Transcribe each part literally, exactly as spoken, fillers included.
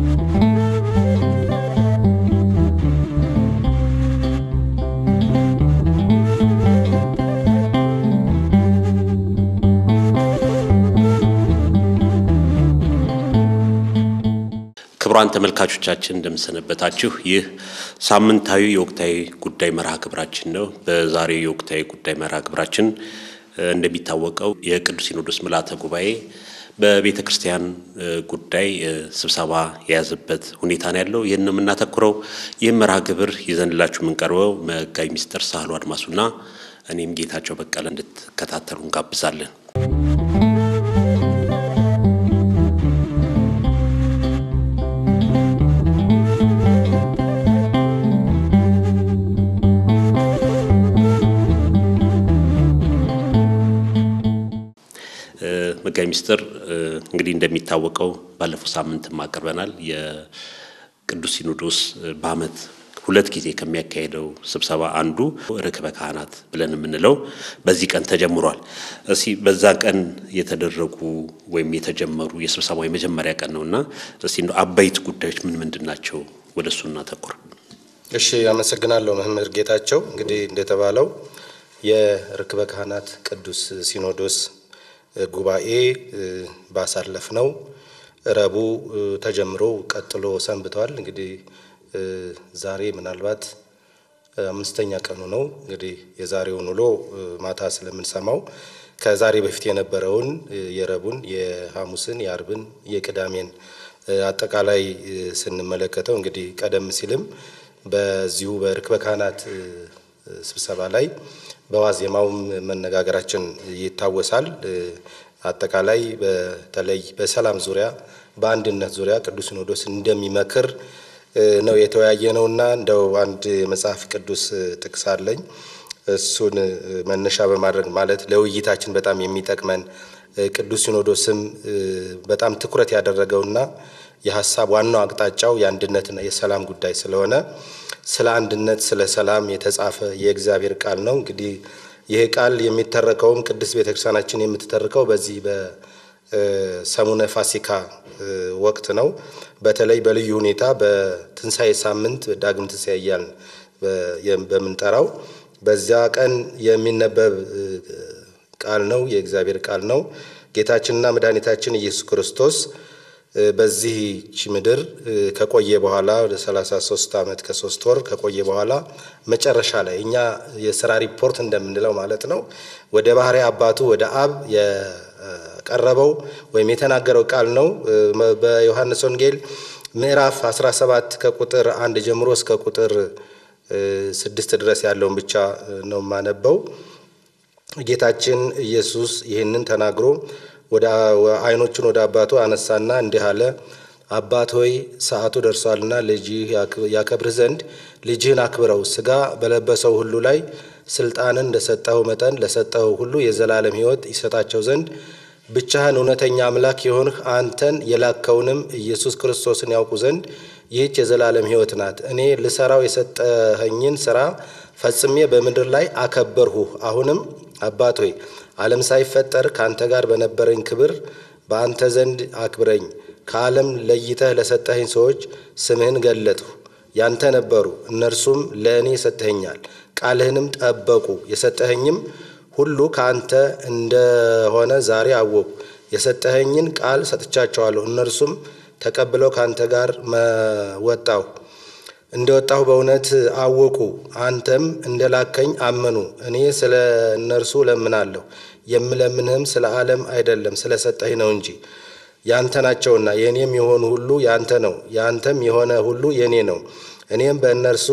ክቡራን ተመልካቾቻችን እንደምሰነበታችሁ ይህ ሳምንታዊ የወቅታዊ ጉዳይ መርሃ ግብራችን ነው። በዛሬው የወቅታዊ ጉዳይ መርሃ ግብራችን እንደሚታወቀው የቅዱስ ሲኖዶስ ምልዓተ ጉባኤ በቤተክርስቲያን ጉዳይ ስብሰባ የያዘበት ሁኔታ ነው ያለው። ይሄንን የምናተኩረው ይህ መርሃ ግብር ይዘንላችሁ የምንቀርበው መጋቢ ሚስጥር ሳህሉ አድማሱና እኔም ጌታቸው በቀለ እንድትከታተሉ እንጋብዛለን። መጋቢ ሚስጥር እንግዲህ እንደሚታወቀው ባለፈው ሳምንት ማቀርበናል የቅዱስ ሲኖዶስ በአመት ሁለት ጊዜ ከሚያካሄደው ስብሰባ አንዱ ርክበ ካህናት ብለን የምንለው በዚህ ቀን ተጀምሯል። እሺ በዛ ቀን የተደረጉ ወይም የተጀመሩ የስብሰባው የመጀመሪያ ቀን ነውና እሺ እንደው አበይት ጉዳዮች ምን ምንድናቸው ወደሱና ተቆር? እሺ አመሰግናለሁ መምህር ጌታቸው። እንግዲህ እንደተባለው የርክበ ካህናት ቅዱስ ሲኖዶስ ጉባኤ ባሳለፍነው ረቡዕ ተጀምሮ ቀጥሎ ሰንብቷል። እንግዲህ ዛሬ ምናልባት አምስተኛ ቀኑ ነው። እንግዲህ የዛሬውን ውሎ ማታ ስለምንሰማው ከዛሬ በፊት የነበረውን የረቡዕን የሐሙስን የአርብን የቅዳሜን አጠቃላይ ስንመለከተው እንግዲህ ቀደም ሲልም በዚሁ በርክበ ካህናት ስብሰባ ላይ በዋዜማውም መነጋገራችን ይታወሳል። አጠቃላይ በተለይ በሰላም ዙሪያ በአንድነት ዙሪያ ቅዱስ ሲኖዶስ እንደሚመክር ነው የተወያየነውና እንደው አንድ መጽሐፍ ቅዱስ ጥቅስ አለኝ እሱን መነሻ በማድረግ ማለት ለውይይታችን በጣም የሚጠቅመን ቅዱስ ሲኖዶስም በጣም ትኩረት ያደረገውና የሐሳብ ዋናው አቅጣጫው የአንድነትና የሰላም ጉዳይ ስለሆነ ስለ አንድነት ስለ ሰላም የተጻፈ የእግዚአብሔር ቃል ነው። እንግዲህ ይሄ ቃል የሚተረከውም ቅዱስ ቤተክርስቲያናችን የምትተርከው በዚህ በሰሙነ ፋሲካ ወቅት ነው። በተለይ በልዩ ሁኔታ በትንሳኤ ሳምንት ዳግም ትንሳኤ እያልን በምንጠራው በዚያ ቀን የሚነበብ ቃል ነው፣ የእግዚአብሔር ቃል ነው። ጌታችንና መድኃኒታችን ኢየሱስ ክርስቶስ በዚህ ምድር ከቆየ በኋላ ወደ ሰላሳ ሶስት አመት ከሶስት ወር ከቆየ በኋላ መጨረሻ ላይ እኛ የሥራ ሪፖርት እንደምንለው ማለት ነው ወደ ባህሪ አባቱ ወደ አብ የቀረበው ወይም የተናገረው ቃል ነው። በዮሐንስ ወንጌል ምዕራፍ አስራ ሰባት ከቁጥር አንድ ጀምሮ እስከ ቁጥር ስድስት ድረስ ያለውን ብቻ ነው ማነበው። ጌታችን ኢየሱስ ይህንን ተናግሮ ወደ አይኖቹን ወደ አባቱ አነሳና እንዲህ አለ። አባት ሆይ ሰዓቱ ደርሷልና ልጅህ ያከብርህ ዘንድ ልጅህን አክብረው። ሥጋ በለበሰው ሁሉ ላይ ስልጣንን እንደሰጠው መጠን ለሰጠው ሁሉ የዘላለም ሕይወት ይሰጣቸው ዘንድ ብቻህን እውነተኛ አምላክ የሆንህ አንተን የላከውንም ኢየሱስ ክርስቶስን ያውቁ ዘንድ ይህች የዘላለም ሕይወት ናት። እኔ ልሰራው የሰጠኸኝን ሥራ ፈጽሜ በምድር ላይ አከበርሁህ። አሁንም አባት ሆይ ዓለም ሳይፈጠር ካንተ ጋር በነበረኝ ክብር በአንተ ዘንድ አክብረኝ። ከዓለም ለይተህ ለሰጠኸኝ ሰዎች ስምህን ገለጥሁ። ያንተ ነበሩ፣ እነርሱም ለእኔ ሰጥተኸኛል። ቃልህንም ጠበቁ። የሰጠኸኝም ሁሉ ካንተ እንደሆነ ዛሬ አወቁ። የሰጠኸኝን ቃል ሰጥቻቸዋለሁ፣ እነርሱም ተቀብለው ካንተ ጋር ወጣሁ እንደወጣሁ በእውነት አወቁ። አንተም እንደላከኝ አመኑ። እኔ ስለ እነርሱ ለምናለሁ፣ የምለምንህም ስለ ዓለም አይደለም ስለ ሰጠኸኝ ነው እንጂ ያንተ ናቸውና። የኔም የሆኑ ሁሉ ያንተ ነው፣ ያንተም የሆነ ሁሉ የኔ ነው። እኔም በእነርሱ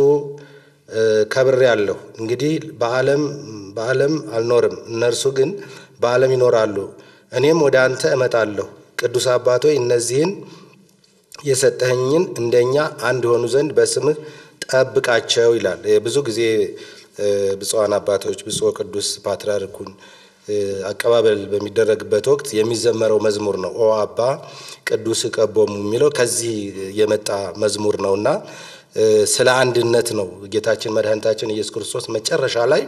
ከብሬአለሁ። እንግዲህ በዓለም በዓለም አልኖርም፣ እነርሱ ግን በዓለም ይኖራሉ። እኔም ወደ አንተ እመጣለሁ። ቅዱስ አባት ሆይ እነዚህን የሰጠኸኝን እንደኛ አንድ ሆኑ ዘንድ በስምህ ጠብቃቸው ይላል። ብዙ ጊዜ ብፁዓን አባቶች ብፁዕ ቅዱስ ፓትርያርኩን አቀባበል በሚደረግበት ወቅት የሚዘመረው መዝሙር ነው። ኦ አባ ቅዱስ ቀቦሙ የሚለው ከዚህ የመጣ መዝሙር ነውና ስለ አንድነት ነው። ጌታችን መድኃኒታችን ኢየሱስ ክርስቶስ መጨረሻ ላይ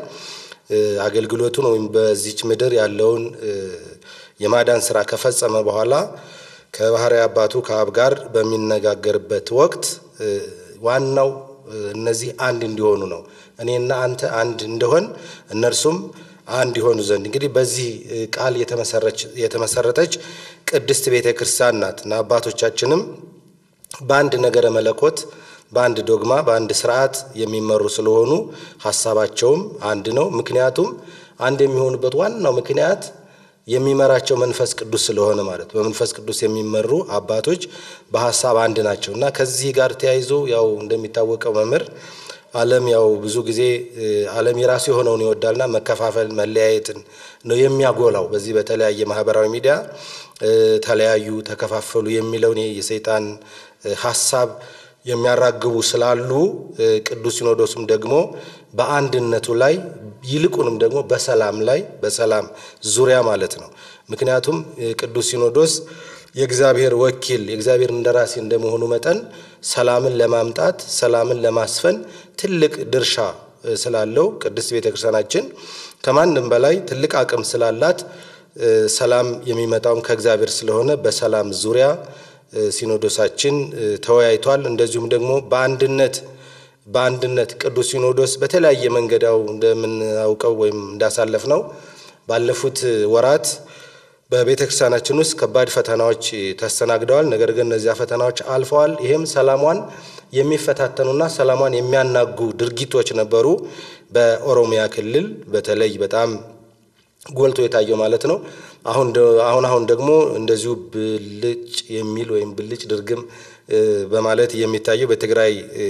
አገልግሎቱን ወይም በዚች ምድር ያለውን የማዳን ሥራ ከፈጸመ በኋላ ከባህሪ አባቱ ከአብ ጋር በሚነጋገርበት ወቅት ዋናው እነዚህ አንድ እንዲሆኑ ነው። እኔና አንተ አንድ እንደሆን እነርሱም አንድ ይሆኑ ዘንድ እንግዲህ በዚህ ቃል የተመሰረች የተመሰረተች ቅድስት ቤተክርስቲያን ናትና አባቶቻችንም በአንድ ነገረ መለኮት በአንድ ዶግማ በአንድ ሥርዓት የሚመሩ ስለሆኑ ሐሳባቸውም አንድ ነው። ምክንያቱም አንድ የሚሆኑበት ዋናው ምክንያት የሚመራቸው መንፈስ ቅዱስ ስለሆነ ማለት በመንፈስ ቅዱስ የሚመሩ አባቶች በሐሳብ አንድ ናቸውና ከዚህ ጋር ተያይዞ ያው እንደሚታወቀው መምህር ዓለም ያው ብዙ ጊዜ ዓለም የራሱ የሆነውን ይወዳልና መከፋፈል መለያየትን ነው የሚያጎላው። በዚህ በተለያየ ማህበራዊ ሚዲያ ተለያዩ ተከፋፈሉ የሚለውን የሰይጣን ሐሳብ የሚያራግቡ ስላሉ ቅዱስ ሲኖዶስም ደግሞ በአንድነቱ ላይ ይልቁንም ደግሞ በሰላም ላይ በሰላም ዙሪያ ማለት ነው። ምክንያቱም ቅዱስ ሲኖዶስ የእግዚአብሔር ወኪል የእግዚአብሔር እንደራሲ እንደመሆኑ መጠን ሰላምን ለማምጣት ሰላምን ለማስፈን ትልቅ ድርሻ ስላለው ቅድስት ቤተክርስቲያናችን ከማንም በላይ ትልቅ አቅም ስላላት ሰላም የሚመጣው ከእግዚአብሔር ስለሆነ በሰላም ዙሪያ ሲኖዶሳችን ተወያይቷል። እንደዚሁም ደግሞ በአንድነት በአንድነት ቅዱስ ሲኖዶስ በተለያየ መንገዳው እንደምናውቀው ወይም እንዳሳለፍነው ባለፉት ወራት በቤተክርስቲያናችን ውስጥ ከባድ ፈተናዎች ተስተናግደዋል። ነገር ግን እነዚያ ፈተናዎች አልፈዋል። ይሄም ሰላሟን የሚፈታተኑና ሰላሟን የሚያናጉ ድርጊቶች ነበሩ። በኦሮሚያ ክልል በተለይ በጣም ጎልቶ የታየው ማለት ነው። አሁን አሁን አሁን ደግሞ እንደዚሁ ብልጭ የሚል ወይም ብልጭ ድርግም በማለት የሚታየው በትግራይ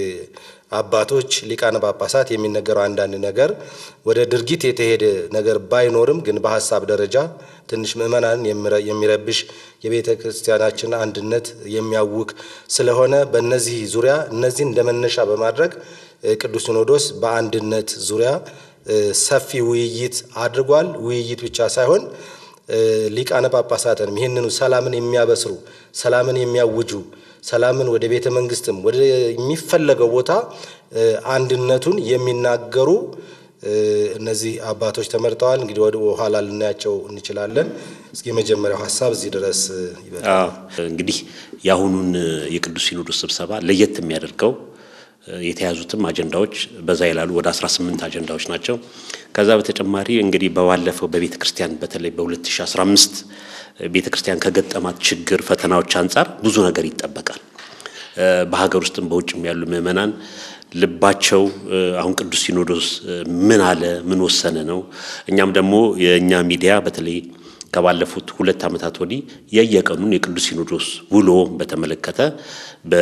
አባቶች ሊቃነ ጳጳሳት የሚነገረው አንዳንድ ነገር ወደ ድርጊት የተሄደ ነገር ባይኖርም ግን በሐሳብ ደረጃ ትንሽ ምእመናን የሚረብሽ የቤተ ክርስቲያናችን አንድነት የሚያውክ ስለሆነ በእነዚህ ዙሪያ እነዚህን እንደመነሻ በማድረግ ቅዱስ ሲኖዶስ በአንድነት ዙሪያ ሰፊ ውይይት አድርጓል። ውይይት ብቻ ሳይሆን ሊቃነ ጳጳሳትን ይሄንኑ ሰላምን የሚያበስሩ ሰላምን የሚያውጁ ሰላምን ወደ ቤተ መንግስትም ወደ የሚፈለገው ቦታ አንድነቱን የሚናገሩ እነዚህ አባቶች ተመርጠዋል። እንግዲህ ወደ ኋላ ልናያቸው እንችላለን። እስኪ መጀመሪያው ሐሳብ እዚህ ድረስ ይበቃል። አዎ እንግዲህ ያሁኑን የቅዱስ ሲኖዶስ ስብሰባ ለየት የሚያደርገው የተያዙትም አጀንዳዎች በዛ ይላሉ ወደ አስራ ስምንት አጀንዳዎች ናቸው። ከዛ በተጨማሪ እንግዲህ በዋለፈው በቤተ ክርስቲያን በተለይ በ2015 ቤተ ክርስቲያን ከገጠማት ችግር ፈተናዎች አንፃር ብዙ ነገር ይጠበቃል። በሀገር ውስጥም በውጭም ያሉ ምእመናን ልባቸው አሁን ቅዱስ ሲኖዶስ ምን አለ ምን ወሰነ ነው። እኛም ደግሞ የኛ ሚዲያ በተለይ ከባለፉት ሁለት ዓመታት ወዲህ የየቀኑን የቅዱስ ሲኖዶስ ውሎ በተመለከተ በ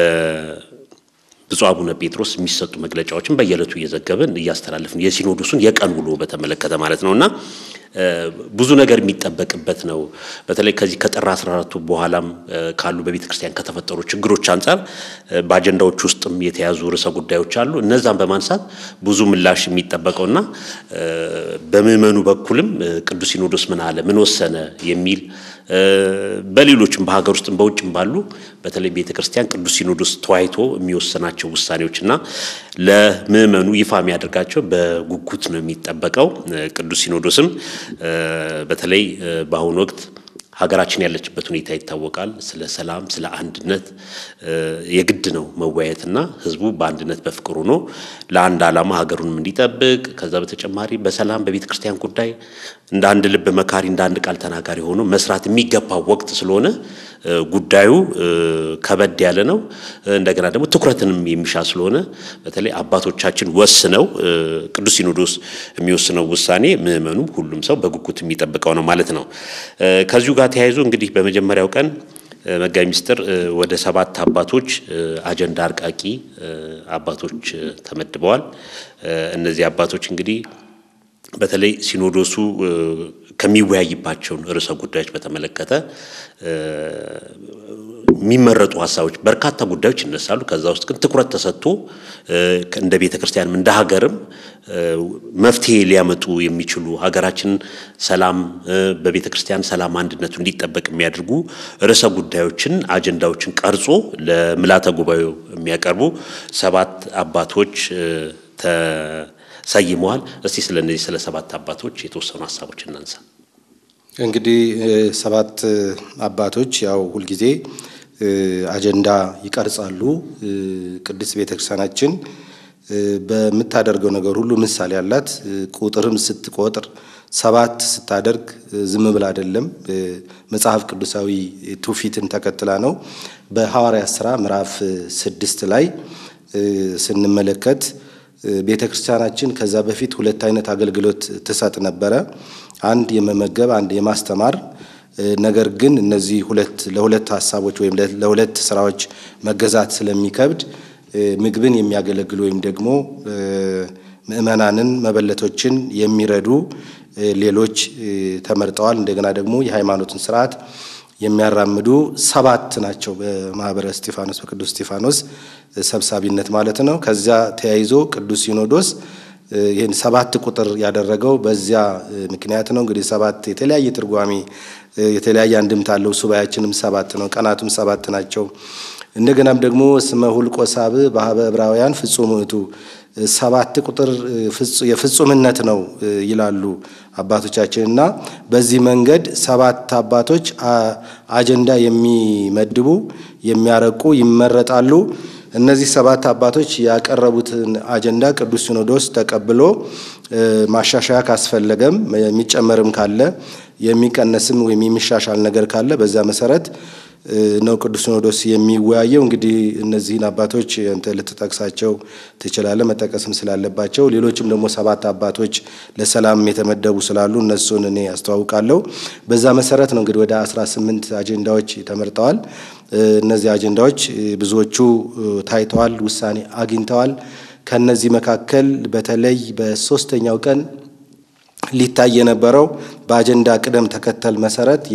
ብፁዕ አቡነ ጴጥሮስ የሚሰጡ መግለጫዎችን በየለቱ እየዘገበን እያስተላለፍን የሲኖዶሱን የቀን ውሎ በተመለከተ ማለት ነውና ብዙ ነገር የሚጠበቅበት ነው። በተለይ ከዚህ ከጥር አስራ አራት በኋላም ካሉ በቤተ ክርስቲያን ከተፈጠሩ ችግሮች አንፃር በአጀንዳዎች ውስጥም የተያዙ ርዕሰ ጉዳዮች አሉ። እነዛን በማንሳት ብዙ ምላሽ የሚጠበቀውና በምእመኑ በኩልም ቅዱስ ሲኖዶስ ምን አለ ምን ወሰነ የሚል በሌሎችም በሀገር ውስጥም በውጭም ባሉ በተለይ ቤተ ክርስቲያን ቅዱስ ሲኖዶስ ተዋይቶ የሚወሰናቸው ውሳኔዎችና ለምእመኑ ይፋ የሚያደርጋቸው በጉጉት ነው የሚጠበቀው። ቅዱስ ሲኖዶስም በተለይ በአሁኑ ወቅት ሀገራችን ያለችበት ሁኔታ ይታወቃል። ስለ ሰላም ስለ አንድነት የግድ ነው መወያየትና ህዝቡ በአንድነት በፍቅሩ ነው ለአንድ ዓላማ ሀገሩንም እንዲጠብቅ ከዛ በተጨማሪ በሰላም በቤተ ክርስቲያን ጉዳይ እንደ አንድ ልብ መካሪ እንደ አንድ ቃል ተናጋሪ ሆኖ መስራት የሚገባው ወቅት ስለሆነ ጉዳዩ ከበድ ያለ ነው። እንደገና ደግሞ ትኩረትንም የሚሻ ስለሆነ በተለይ አባቶቻችን ወስነው ቅዱስ ሲኖዶስ የሚወስነው ውሳኔ ምእመኑ ሁሉም ሰው በጉጉት የሚጠብቀው ነው ማለት ነው። ከዚሁ ጋር ተያይዞ እንግዲህ በመጀመሪያው ቀን መጋቢ ምስጢር ወደ ሰባት አባቶች አጀንዳ አርቃቂ አባቶች ተመድበዋል። እነዚህ አባቶች እንግዲህ በተለይ ሲኖዶሱ ከሚወያይባቸው ርዕሰ ጉዳዮች በተመለከተ የሚመረጡ ሐሳቦች በርካታ ጉዳዮች ይነሳሉ። ከዛ ውስጥ ግን ትኩረት ተሰጥቶ እንደ ቤተ ክርስቲያንም እንደ ሀገርም መፍትሄ ሊያመጡ የሚችሉ ሀገራችን ሰላም በቤተ ክርስቲያን ሰላም አንድነቱ እንዲጠበቅ የሚያደርጉ ርዕሰ ጉዳዮችን አጀንዳዎችን ቀርጾ ለምልዓተ ጉባኤው የሚያቀርቡ ሰባት አባቶች ተሰይመዋል። እስቲ ስለነዚህ ስለ ሰባት አባቶች የተወሰኑ ሐሳቦች እናንሳ። እንግዲህ ሰባት አባቶች ያው ሁሉ ጊዜ አጀንዳ ይቀርጻሉ። ቅድስት ቤተክርስቲያናችን በመታደርገው ነገር ሁሉ ምሳሌ ያላት ቁጥርም ስትቆጥር ሰባት ስታደርግ ዝም ብላ አይደለም መጽሐፍ ቅዱሳዊ ትውፊትን ተከትላ ነው። በሐዋርያት ሥራ ምዕራፍ ስድስት ላይ ስንመለከት ቤተክርስቲያናችን ከዛ በፊት ሁለት አይነት አገልግሎት ትሰጥ ነበረ። አንድ የመመገብ አንድ የማስተማር ነገር ግን እነዚህ ሁለት ለሁለት ሐሳቦች ወይም ለሁለት ስራዎች መገዛት ስለሚከብድ ምግብን የሚያገለግሉ ወይም ደግሞ ምእመናንን መበለቶችን የሚረዱ ሌሎች ተመርጠዋል። እንደገና ደግሞ የሃይማኖትን ሥርዓት የሚያራምዱ ሰባት ናቸው በማህበረ እስጢፋኖስ በቅዱስ እስጢፋኖስ ሰብሳቢነት ማለት ነው። ከዛ ተያይዞ ቅዱስ ሲኖዶስ ይሄን ሰባት ቁጥር ያደረገው በዚያ ምክንያት ነው። እንግዲህ ሰባት የተለያየ ትርጓሜ የተለያየ አንድምታ አለው። ሱባኤያችንም ሰባት ነው፣ ቀናቱም ሰባት ናቸው። እንደገናም ደግሞ ስመ ሁልቆ ሳብ በሀበ ዕብራውያን ፍጹም ውእቱ ሰባት ቁጥር የፍጹምነት ነው ይላሉ አባቶቻችንና በዚህ መንገድ ሰባት አባቶች አጀንዳ የሚመድቡ የሚያረቁ ይመረጣሉ። እነዚህ ሰባት አባቶች ያቀረቡትን አጀንዳ ቅዱስ ሲኖዶስ ተቀብሎ ማሻሻያ ካስፈለገም የሚጨመርም ካለ የሚቀነስም ወይም የሚሻሻል ነገር ካለ በዛ መሰረት ነው ቅዱስ ሲኖዶስ የሚወያየው። እንግዲህ እነዚህን አባቶች እንተ ልትጠቅሳቸው ትችላለህ፣ መጠቀስም ስላለባቸው ሌሎችም ደግሞ ሰባት አባቶች ለሰላም የተመደቡ ስላሉ እነሱን እኔ አስተዋውቃለሁ። በዛ መሰረት ነው እንግዲህ ወደ አስራ ስምንት አጀንዳዎች ተመርጠዋል። እነዚህ አጀንዳዎች ብዙዎቹ ታይተዋል፣ ውሳኔ አግኝተዋል። ከነዚህ መካከል በተለይ በሶስተኛው ቀን ሊታይ የነበረው በአጀንዳ ቅደም ተከተል መሰረት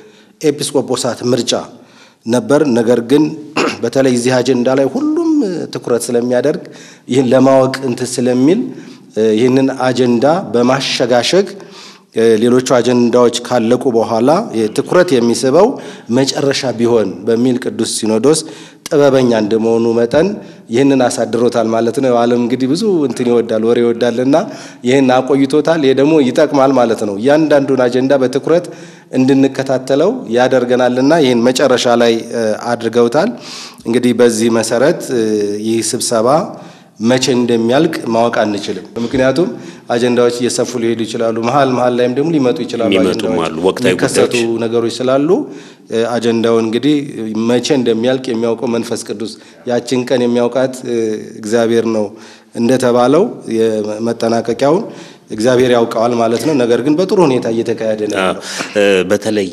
የኤጲስቆጶሳት ምርጫ ነበር። ነገር ግን በተለይ እዚህ አጀንዳ ላይ ሁሉም ትኩረት ስለሚያደርግ ይህን ለማወቅ እንት ስለሚል ይህንን አጀንዳ በማሸጋሸግ ሌሎቹ አጀንዳዎች ካለቁ በኋላ ትኩረት የሚስበው መጨረሻ ቢሆን በሚል ቅዱስ ሲኖዶስ ጥበበኛ እንደመሆኑ መጠን ይህንን አሳድሮታል ማለት ነው። ዓለም እንግዲህ ብዙ እንትን ይወዳል ወሬ ይወዳልና ይህን አቆይቶታል። ይሄ ደግሞ ይጠቅማል ማለት ነው። ያንዳንዱን አጀንዳ በትኩረት እንድንከታተለው ያደርገናልና ይህን መጨረሻ ላይ አድርገውታል። እንግዲህ በዚህ መሰረት ይህ ስብሰባ መቼ እንደሚያልቅ ማወቅ አንችልም። ምክንያቱም አጀንዳዎች እየሰፉ ሊሄዱ ይችላሉ። መሃል መሃል ላይም ደግሞ ሊመጡ ይችላሉ። አጀንዳዎች ወቅታዊ ከሰቱ ነገሮች ስላሉ አጀንዳው እንግዲህ መቼ እንደሚያልቅ የሚያውቀው መንፈስ ቅዱስ ያችን ቀን የሚያውቃት እግዚአብሔር ነው እንደተባለው የመጠናቀቂያውን እግዚአብሔር ያውቀዋል ማለት ነው። ነገር ግን በጥሩ ሁኔታ እየተካሄደ ነው። በተለይ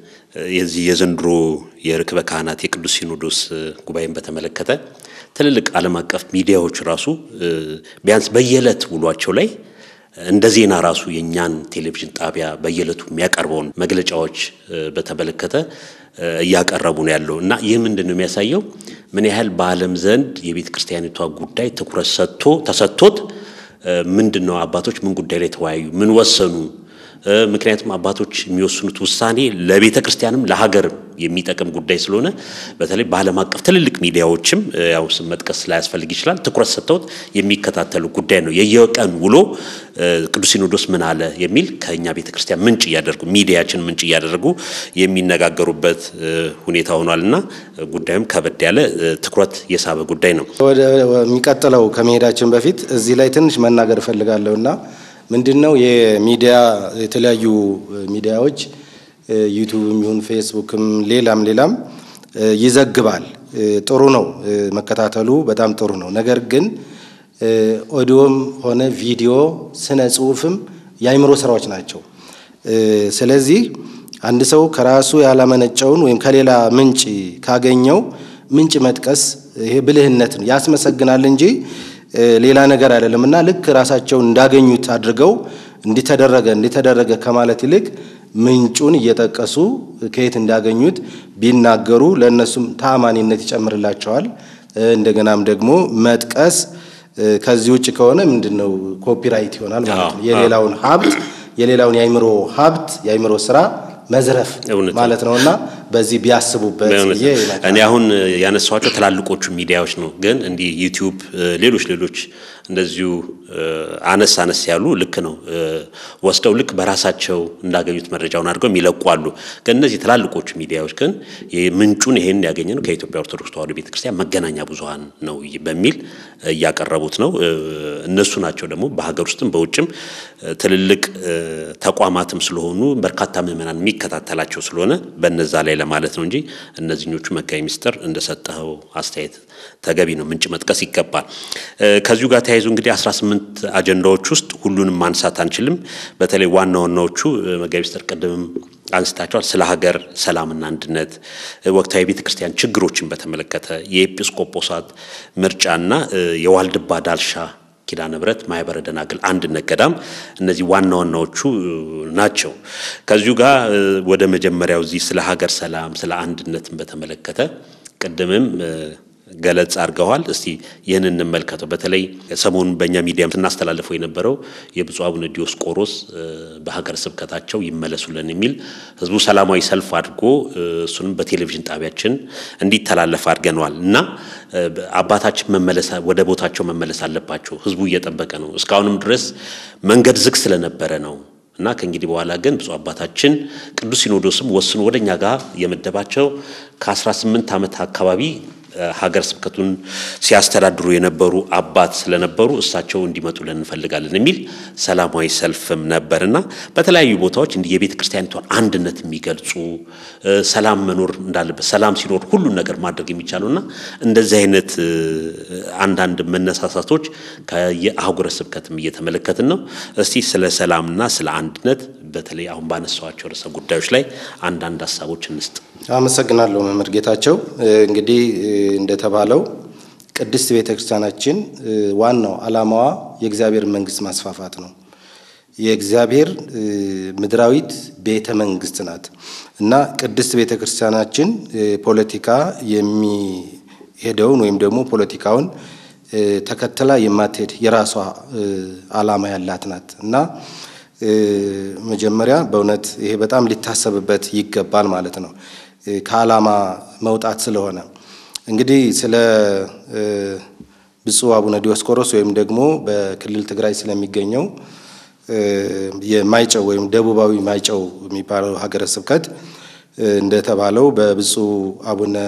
የዚህ የዘንድሮ የርክበ ካህናት የቅዱስ ሲኖዶስ ጉባኤን በተመለከተ ትልልቅ ዓለም አቀፍ ሚዲያዎች ራሱ ቢያንስ በየዕለት ውሏቸው ላይ እንደ ዜና ራሱ የኛን ቴሌቪዥን ጣቢያ በየዕለቱ የሚያቀርበውን መግለጫዎች በተመለከተ እያቀረቡ ነው ያለው እና ይህ ምንድነው የሚያሳየው ምን ያህል በዓለም ዘንድ የቤተ ክርስቲያኒቷ ጉዳይ ትኩረት ሰጥቶ ተሰጥቶት ምንድነው አባቶች ምን ጉዳይ ላይ ተወያዩ ምን ወሰኑ። ምክንያቱም አባቶች የሚወስኑት ውሳኔ ለቤተ ክርስቲያንም ለሀገርም የሚጠቅም ጉዳይ ስለሆነ በተለይ በዓለም አቀፍ ትልልቅ ሚዲያዎችም ያው ስም መጥቀስ ላያስፈልግ ይችላል ትኩረት ሰጥተውት የሚከታተሉ ጉዳይ ነው። የየቀን ውሎ ቅዱስ ሲኖዶስ ምን አለ የሚል ከኛ ቤተ ክርስቲያን ምንጭ ያደርጉ ሚዲያችን ምንጭ ያደርጉ የሚነጋገሩበት ሁኔታ ሆኗልና ጉዳዩም ከበድ ያለ ትኩረት የሳበ ጉዳይ ነው። ወደ የሚቀጥለው ከመሄዳችን በፊት እዚህ ላይ ትንሽ መናገር ፈልጋለሁና ምንድነው የሚዲያ የተለያዩ ሚዲያዎች ዩቲዩብም ይሁን ፌስቡክም ሌላም ሌላም ይዘግባል። ጥሩ ነው መከታተሉ በጣም ጥሩ ነው። ነገር ግን ኦዲዮም ሆነ ቪዲዮ ስነ ጽሁፍም የአይምሮ ስራዎች ናቸው። ስለዚህ አንድ ሰው ከራሱ ያላመነጨውን ወይም ከሌላ ምንጭ ካገኘው ምንጭ መጥቀስ ይሄ ብልህነት ነው ያስመሰግናል እንጂ ሌላ ነገር አይደለምና ልክ ራሳቸው እንዳገኙት አድርገው እንዲተደረገ እንዲተደረገ ከማለት ይልቅ ምንጩን እየተጠቀሱ ከየት እንዳገኙት ቢናገሩ ለነሱም ታማኒነት ይጨምርላቸዋል። እንደገናም ደግሞ መጥቀስ ከዚህ ውጭ ከሆነ ምንድነው ኮፒራይት ይሆናል ማለት ነው። የሌላውን ሀብት የሌላውን ያይምሮ ሀብት ያይምሮ ስራ መዝረፍ ማለት ነውና በዚህ ቢያስቡበት እኔ አሁን ያነሳዋቸው ተላልቆቹ ሚዲያዎች ነው። ግን እንዲ ዩቲዩብ ሌሎች ሌሎች እንደዚሁ አነስ አነስ ያሉ ልክ ነው ወስደው ልክ በራሳቸው እንዳገኙት መረጃውን አድርገው የሚለቁዋሉ ከነዚህ ተላልቆቹ ሚዲያዎች ግን የምንጩን ይሄን ያገኘነው ከኢትዮጵያ ኦርቶዶክስ ተዋሕዶ ቤተክርስቲያን መገናኛ ብዙሃን ነው በሚል ያቀረቡት ነው እነሱ ናቸው ደግሞ በሀገር ውስጥም በውጭም ትልልቅ ተቋማትም ስለሆኑ በርካታ ምዕመናን የሚከታተላቸው ስለሆነ በእነዛ ላይ ለማለት ነው እንጂ እነዚህኞቹ መጋይ ሚስጥር እንደሰጠው አስተያየት ተገቢ ነው ምንጭ መጥቀስ ይገባል ከዚሁ ጋር ተያይዞ እንግዲህ አስራ ስምንት አጀንዳዎች ውስጥ ሁሉንም ማንሳት አንችልም በተለይ ዋና ዋናዎቹ መጋይ ሚስጥር ቀደም አንስታቸዋል ስለ ሀገር ሰላምና አንድነት ወቅታዊ ቤተክርስቲያን ችግሮችን በተመለከተ የኤጲስቆጶሳት ምርጫና የዋልድባ ዳልሻ ኪዳነ ምሕረት ማህበረ ደናግል አንድነት ገዳም እነዚህ ዋና ዋናዎቹ ናቸው ከዚሁ ጋር ወደ መጀመሪያው እዚህ ስለ ሀገር ሰላም ስለ አንድነትን በተመለከተ ቀደምም ገለጽ አርገዋል እስቲ ይሄንን እንመልከተው በተለይ ሰሞኑን በእኛ ሚዲያም ተናስተላልፈው የነበረው የብፁዕ አቡነ ዲዮስቆሮስ በሀገር ስብከታቸው ይመለሱልን የሚል ህዝቡ ሰላማዊ ሰልፍ አድርጎ እሱንም በቴሌቪዥን ጣቢያችን እንዲተላለፍ አድርገናል እና አባታችን መመለስ ወደ ቦታቸው መመለስ አለባቸው ህዝቡ እየተጠበቀ ነው እስካሁንም ድረስ መንገድ ዝግ ስለነበረ ነው እና ከእንግዲህ በኋላ ግን ብፁዕ አባታችን ቅዱስ ሲኖዶስም ወስኖ ወደኛ ጋር የመደባቸው ከ18 ዓመት አካባቢ ሀገር ስብከቱን ሲያስተዳድሩ የነበሩ አባት ስለነበሩ እሳቸው እንዲመጡልን እንፈልጋለን የሚል ሰላማዊ ሰልፍም ነበርና በተለያዩ ቦታዎች እንዲህ የቤተ ክርስቲያኒቷን አንድነት የሚገልጹ ሰላም መኖር እንዳለበት ሰላም ሲኖር ሁሉ ነገር ማድረግ የሚቻለውና እንደዚህ አይነት አንዳንድ መነሳሳቶች ከየአህጉረ ስብከትም እየተመለከትን ነው እስቲ ስለ ሰላምና ስለ አንድነት በተለይ አሁን ባነሳዋቸው ርዕሰ ጉዳዮች ላይ አንዳንድ ሐሳቦች እንስጥ አመሰግናለሁ መምህር ጌታቸው እንግዲህ እንደተባለው ቅድስት ቤተክርስቲያናችን ዋናው ዓላማዋ የእግዚአብሔር መንግስት ማስፋፋት ነው የእግዚአብሔር ምድራዊት ቤተ መንግስት ናት እና ቅድስት ቤተክርስቲያናችን ፖለቲካ የሚሄደውን ወይም ደግሞ ፖለቲካውን ተከተላ የማትሄድ የራሷ ዓላማ ያላት ናት እና መጀመሪያ በእውነት ይሄ በጣም ሊታሰብበት ይገባል ማለት ነው ከዓላማ መውጣት ስለሆነ እንግዲህ ስለ ብፁዕ አቡነ ዲዮስቆሮስ ወይም ደግሞ በክልል ትግራይ ስለሚገኘው የማይጨው ወይም ደቡባዊ ማይጨው የሚባለው ሀገረ ስብከት እንደተባለው በብፁዕ አቡነ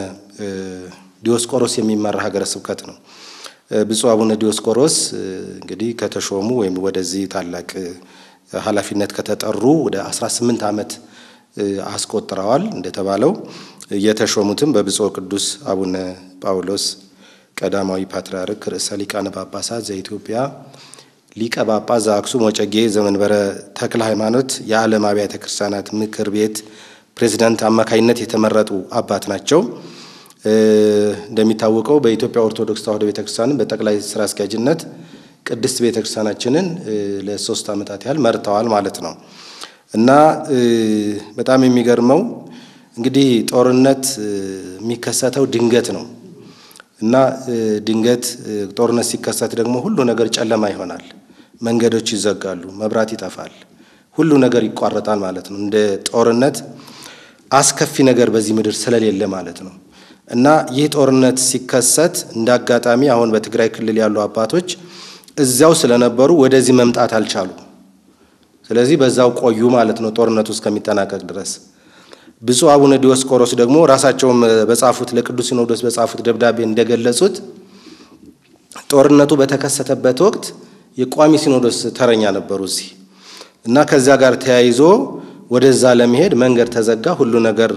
ዲዮስቆሮስ የሚመራ ሀገረ ስብከት ነው ብፁዕ አቡነ ዲዮስቆሮስ እንግዲህ ከተሾሙ ወይም ወደዚህ ታላቅ ኃላፊነት ከተጠሩ ወደ አስራ ስምንት ዓመት አስቆጥረዋል እንደተባለው የተሾሙትም በብፁዕ ቅዱስ አቡነ ጳውሎስ ቀዳማዊ ፓትርያርክ ርዕሰ ሊቃነ ጳጳሳት ዘኢትዮጵያ ሊቀ ጳጳስ ዘአክሱም ወጨጌ ዘመንበረ ተክለ ሃይማኖት የዓለም አብያተ ክርስቲያናት ምክር ቤት ፕሬዝዳንት አማካይነት የተመረጡ አባት ናቸው እንደሚታወቀው በኢትዮጵያ ኦርቶዶክስ ተዋሕዶ ቤተክርስቲያን በጠቅላይ ስራ አስኪያጅነት ቅድስት ቤተክርስቲያናችንን ለሶስት ዓመታት ያህል መርተዋል ማለት ነው እና በጣም የሚገርመው እንግዲህ ጦርነት የሚከሰተው ድንገት ነው እና ድንገት ጦርነት ሲከሰት ደግሞ ሁሉ ነገር ጨለማ ይሆናል መንገዶች ይዘጋሉ መብራት ይጠፋል ሁሉ ነገር ይቋረጣል ማለት ነው እንደ ጦርነት አስከፊ ነገር በዚህ ምድር ስለሌለ ማለት ነው እና ይህ ጦርነት ሲከሰት እንዳጋጣሚ አሁን በትግራይ ክልል ያሉ አባቶች እዛው ስለነበሩ ወደዚህ መምጣት አልቻሉ ስለዚህ በዛው ቆዩ ማለት ነው ጦርነቱ እስከሚጠናቀቅ ድረስ ብፁዕ አቡነ ዲዮስቆሮስ ደግሞ ራሳቸው በጻፉት ለቅዱስ ሲኖዶስ በጻፉት ደብዳቤ እንደገለጹት ጦርነቱ በተከሰተበት ወቅት የቋሚ ሲኖዶስ ተረኛ ነበሩ እዚህ እና ከዛ ጋር ተያይዞ ወደዛ ለመሄድ መንገድ ተዘጋ ሁሉ ነገር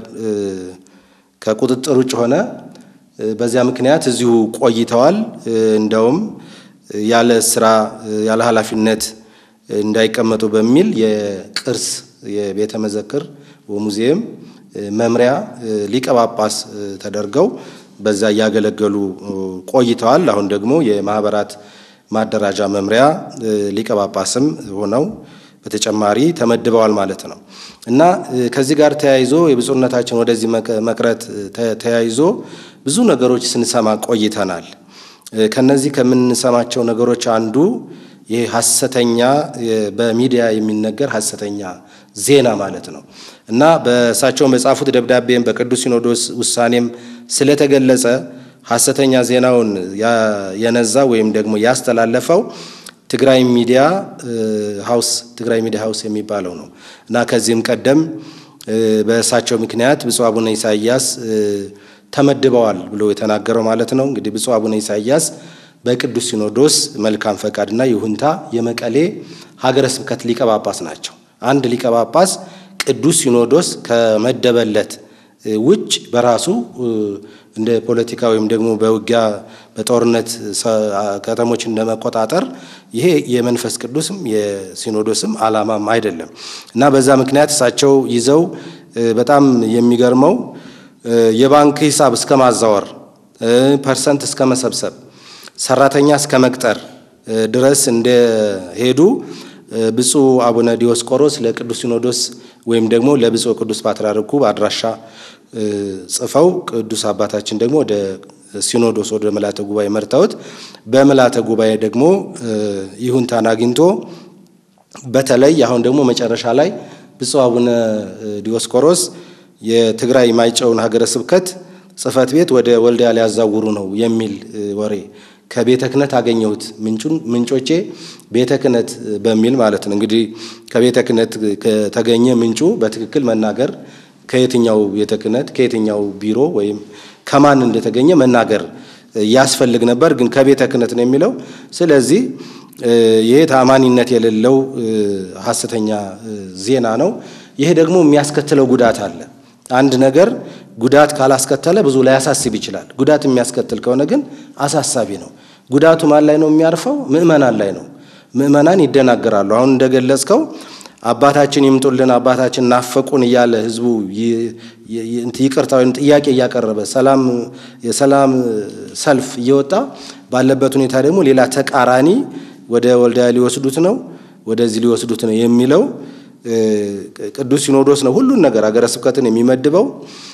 ከቁጥጥር ውጭ ሆነ በዚያ ምክንያት እዚሁ ቆይተዋል እንደውም ያለ ስራ ያለ ኃላፊነት እንዳይቀመጡ በሚል የቅርስ የቤተ መዘክር ወሙዚየም መምሪያ ሊቀ ጳጳስ ተደርገው በዛ ያገለገሉ ቆይተዋል አሁን ደግሞ የማህበራት ማደራጃ መምሪያ ሊቀ ጳጳስም ሆነው በተጨማሪ ተመድበዋል ማለት ነው እና ከዚህ ጋር ተያይዞ የብፁዕነታችን ወደዚህ መቅረት ተያይዞ ብዙ ነገሮች ስንሰማ ቆይተናል ከነዚህ ከምንሰማቸው ነገሮች አንዱ የሐሰተኛ በሚዲያ የሚነገር ሐሰተኛ ዜና ማለት ነው እና በሳቸው መጻፉት ደብዳቤም በቅዱስ ሲኖዶስ ውሳኔም ስለተገለጸ ሐሰተኛ ዜናውን የነዛ ወይም ደግሞ ያስተላለፈው ትግራይ ሚዲያ ሃውስ ትግራይ ሚዲያ ሃውስ የሚባለው ነው እና ከዚህም ቀደም በእሳቸው ምክንያት ብፁዕ አቡነ ኢሳያስ ተመድበዋል ብሎ የተናገረው ማለት ነው። እንግዲህ ብፁዕ አቡነ ኢሳያስ በቅዱስ ሲኖዶስ መልካም ፈቃድና ይሁንታ የመቀሌ ሀገረ ስብከት ሊቀ ጳጳስ ናቸው። አንድ ሊቀ ጳጳስ ቅዱስ ሲኖዶስ ከመደበለት ውጭ በራሱ እንደ ፖለቲካ ወይም ደግሞ በውጊያ በጦርነት ከተሞች እንደመቆጣጠር ይሄ የመንፈስ ቅዱስም የሲኖዶስም ዓላማም አይደለም እና በዛ ምክንያት እሳቸው ይዘው በጣም የሚገርመው የባንክ ሂሳብ እስከ ማዛወር ፐርሰንት እስከ መሰብሰብ ሰራተኛ እስከ መቅጠር ድረስ እንደሄዱ ብፁዕ አቡነ ዲዮስቆሮስ ለቅዱስ ሲኖዶስ ወይም ደግሞ ለብፁዕ ቅዱስ ፓትርያርኩ በአድራሻ ጽፈው ቅዱስ አባታችን ደግሞ ወደ ሲኖዶስ ወደ መላተ ጉባኤ መርተውት በመላተ ጉባኤ ደግሞ ይሁንታን አግኝቶ በተለይ አሁን ደግሞ መጨረሻ ላይ ብፁዕ አቡነ ዲዮስቆሮስ የትግራይ ማይጨውን ሀገረ ስብከት ጽፈት ቤት ወደ ወልዲያ ሊያዛውሩ ነው የሚል ወሬ ከቤተ ክህነት አገኘሁት። ምንጩን ምንጮቼ ቤተ ክህነት በሚል ማለት ነው። እንግዲህ ከቤተ ክህነት ከተገኘ ምንጩ በትክክል መናገር ከየትኛው ቤተ ክህነት ከየትኛው ቢሮ ወይም ከማን እንደተገኘ መናገር ያስፈልግ ነበር፣ ግን ከቤተ ክህነት ነው የሚለው። ስለዚህ ይሄ ታማኒነት የሌለው ሐሰተኛ ዜና ነው። ይሄ ደግሞ የሚያስከትለው ጉዳት አለ። አንድ ነገር ጉዳት ካላስከተለ ብዙ ላይ ያሳስብ ይችላል። ጉዳት የሚያስከትል ከሆነ ግን አሳሳቢ ነው። ጉዳቱ ማን ላይ ነው የሚያርፈው? ምእመናን ላይ ነው። ምእመናን ይደናገራሉ። አሁን እንደገለጽከው አባታችን ይምጡልን አባታችን ናፈቁን እያለ ህዝቡ ይቅርታ ወይም ጥያቄ እያቀረበ ሰላም የሰላም ሰልፍ እየወጣ ባለበት ሁኔታ ደግሞ ሌላ ተቃራኒ ወደ ወልዲያ ሊወስዱት ነው ወደዚህ ሊወስዱት ነው የሚለው ቅዱስ ሲኖዶስ ነው ሁሉን ነገር ሀገረ ስብከትን የሚመድበው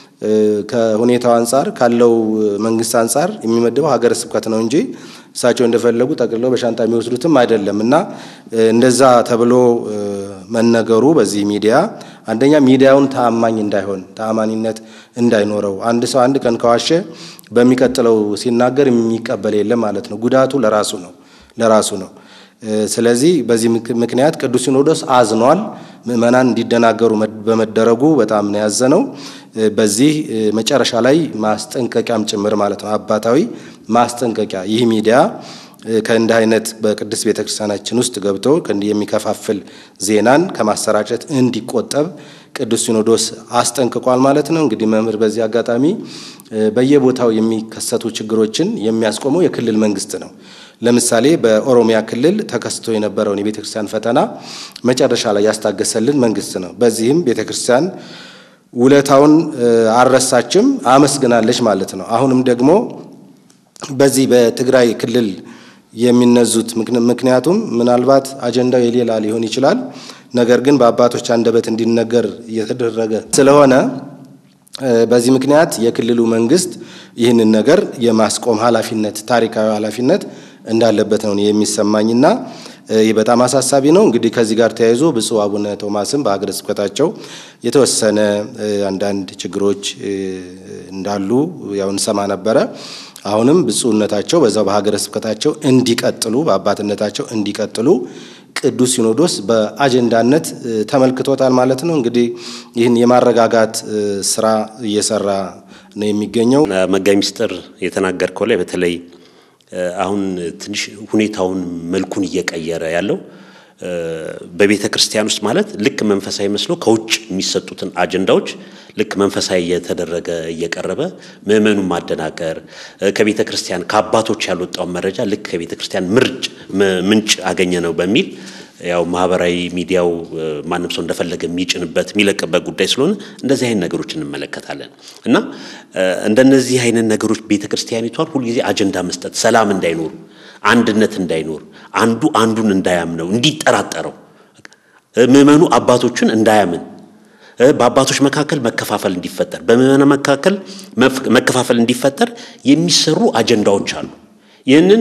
ከሁኔታው አንፃር ካለው መንግስት አንፃር የሚመድበው ሀገረ ስብከት ነው እንጂ እሳቸው እንደፈለጉ ጠቅልለው በሻንጣ የሚወስዱትም አይደለምና እንደዛ ተብሎ መነገሩ በዚህ ሚዲያ አንደኛ ሚዲያውን ታማኝ እንዳይሆን ታማኝነት እንዳይኖረው አንድ ሰው አንድ ቀን ከዋሸ በሚቀጥለው ሲናገር የሚቀበል የለም ማለት ነው። ጉዳቱ ለራሱ ነው ለራሱ ነው። ስለዚህ በዚህ ምክንያት ቅዱስ ሲኖዶስ አዝኗል። ምእመናን እንዲደናገሩ በመደረጉ በጣም ነው ያዘነው። በዚህ መጨረሻ ላይ ማስጠንቀቂያም ጭምር ማለት ነው አባታዊ ማስጠንቀቂያ ይህ ሚዲያ ከእንደ አይነት በቅዱስ ቤተክርስቲያናችን ውስጥ ገብቶ ከእንዲህ የሚከፋፍል ዜናን ከማሰራጨት እንዲቆጠብ ቅዱስ ሲኖዶስ አስጠንቅቋል ማለት ነው። እንግዲህ መምህር በዚህ አጋጣሚ በየቦታው የሚከሰቱ ችግሮችን የሚያስቆመው የክልል መንግስት ነው። ለምሳሌ በኦሮሚያ ክልል ተከስቶ የነበረውን የቤተክርስቲያን ፈተና መጨረሻ ላይ ያስታገሰልን መንግስት ነው። በዚህም ቤተክርስቲያን ውለታውን አረሳችም አመስግናለች ማለት ነው። አሁንም ደግሞ በዚህ በትግራይ ክልል የሚነዙት ምክንያቱም ምናልባት አጀንዳው የሌላ ሊሆን ይችላል፣ ነገር ግን በአባቶች አንደበት እንዲነገር እየተደረገ ስለሆነ በዚህ ምክንያት የክልሉ መንግስት ይህንን ነገር የማስቆም ኃላፊነት ታሪካዊ ኃላፊነት እንዳለበት ነው የሚሰማኝና ይህ በጣም አሳሳቢ ነው። እንግዲህ ከዚህ ጋር ተያይዞ ብፁዕ አቡነ ቶማስም በሀገረ ስብከታቸው የተወሰነ አንዳንድ ችግሮች እንዳሉ ያው እንሰማ ነበረ። አሁንም ብፁዕነታቸው በዛው በሀገረ ስብከታቸው እንዲቀጥሉ በአባትነታቸው እንዲቀጥሉ ቅዱስ ሲኖዶስ በአጀንዳነት ተመልክቶታል ማለት ነው። እንግዲህ ይህን የማረጋጋት ስራ እየሰራ ነው የሚገኘው። መጋቢ ምስጢር የተናገርከው ላይ በተለይ አሁን ትንሽ ሁኔታውን መልኩን እየቀየረ ያለው በቤተ ክርስቲያን ውስጥ ማለት ልክ መንፈሳዊ መስሎ ከውጭ የሚሰጡትን አጀንዳዎች ልክ መንፈሳዊ እየተደረገ እየቀረበ ምእመኑ ማደናገር ከቤተ ክርስቲያን ከአባቶች ያልወጣው መረጃ ልክ ከቤተ ክርስቲያን ምርጭ ምንጭ አገኘ ነው በሚል ያው ማህበራዊ ሚዲያው ማንም ሰው እንደፈለገ የሚጭንበት የሚለቅበት ጉዳይ ስለሆነ እንደዚህ አይነት ነገሮች እንመለከታለን እና እንደነዚህ አይነት ነገሮች ቤተ ክርስቲያኒቷን ሁሉ ጊዜ አጀንዳ መስጠት ሰላም እንዳይኖር አንድነት እንዳይኖር አንዱ አንዱን እንዳያምነው እንዲጠራጠረው ምእመኑ አባቶችን እንዳያምን በአባቶች መካከል መከፋፈል እንዲፈጠር በምእመና መካከል መከፋፈል እንዲፈጠር የሚሰሩ አጀንዳዎች አሉ። ይህንን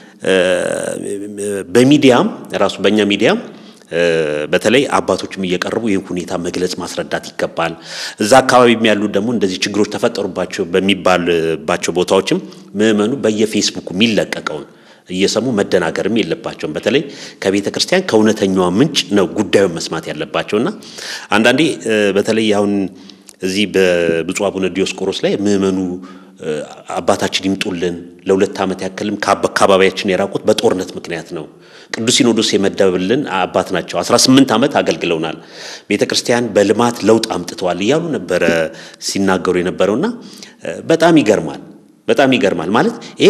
በሚዲያም ራሱ በእኛ ሚዲያም በተለይ አባቶችም እየቀርቡ ይህን ሁኔታ መግለጽ ማስረዳት ይገባል። እዛ አካባቢም ያሉ ደግሞ እንደዚህ ችግሮች ተፈጠሩባቸው በሚባልባቸው ቦታዎችም ምእመኑ በየፌስቡክ የሚለቀቀውን እየሰሙ መደናገርም የለባቸውም በተለይ ከቤተ ክርስቲያን ከእውነተኛው ምንጭ ነው ጉዳዩን መስማት ያለባቸውና አንዳንዴ በተለይ አሁን እዚህ በብፁዕ አቡነ ዲዮስቆሮስ ላይ ምእመኑ አባታችን ይምጡልን ለሁለት ዓመት ያክልም ከአካባቢያችን የራቁት በጦርነት ምክንያት ነው ቅዱስ ሲኖዶስ የመደበልን አባት ናቸው አስራ ስምንት ዓመት አገልግለውናል ቤተክርስቲያን በልማት ለውጥ አምጥተዋል ይያሉ ነበር ሲናገሩ የነበረውና በጣም ይገርማል በጣም ይገርማል ማለት ይሄ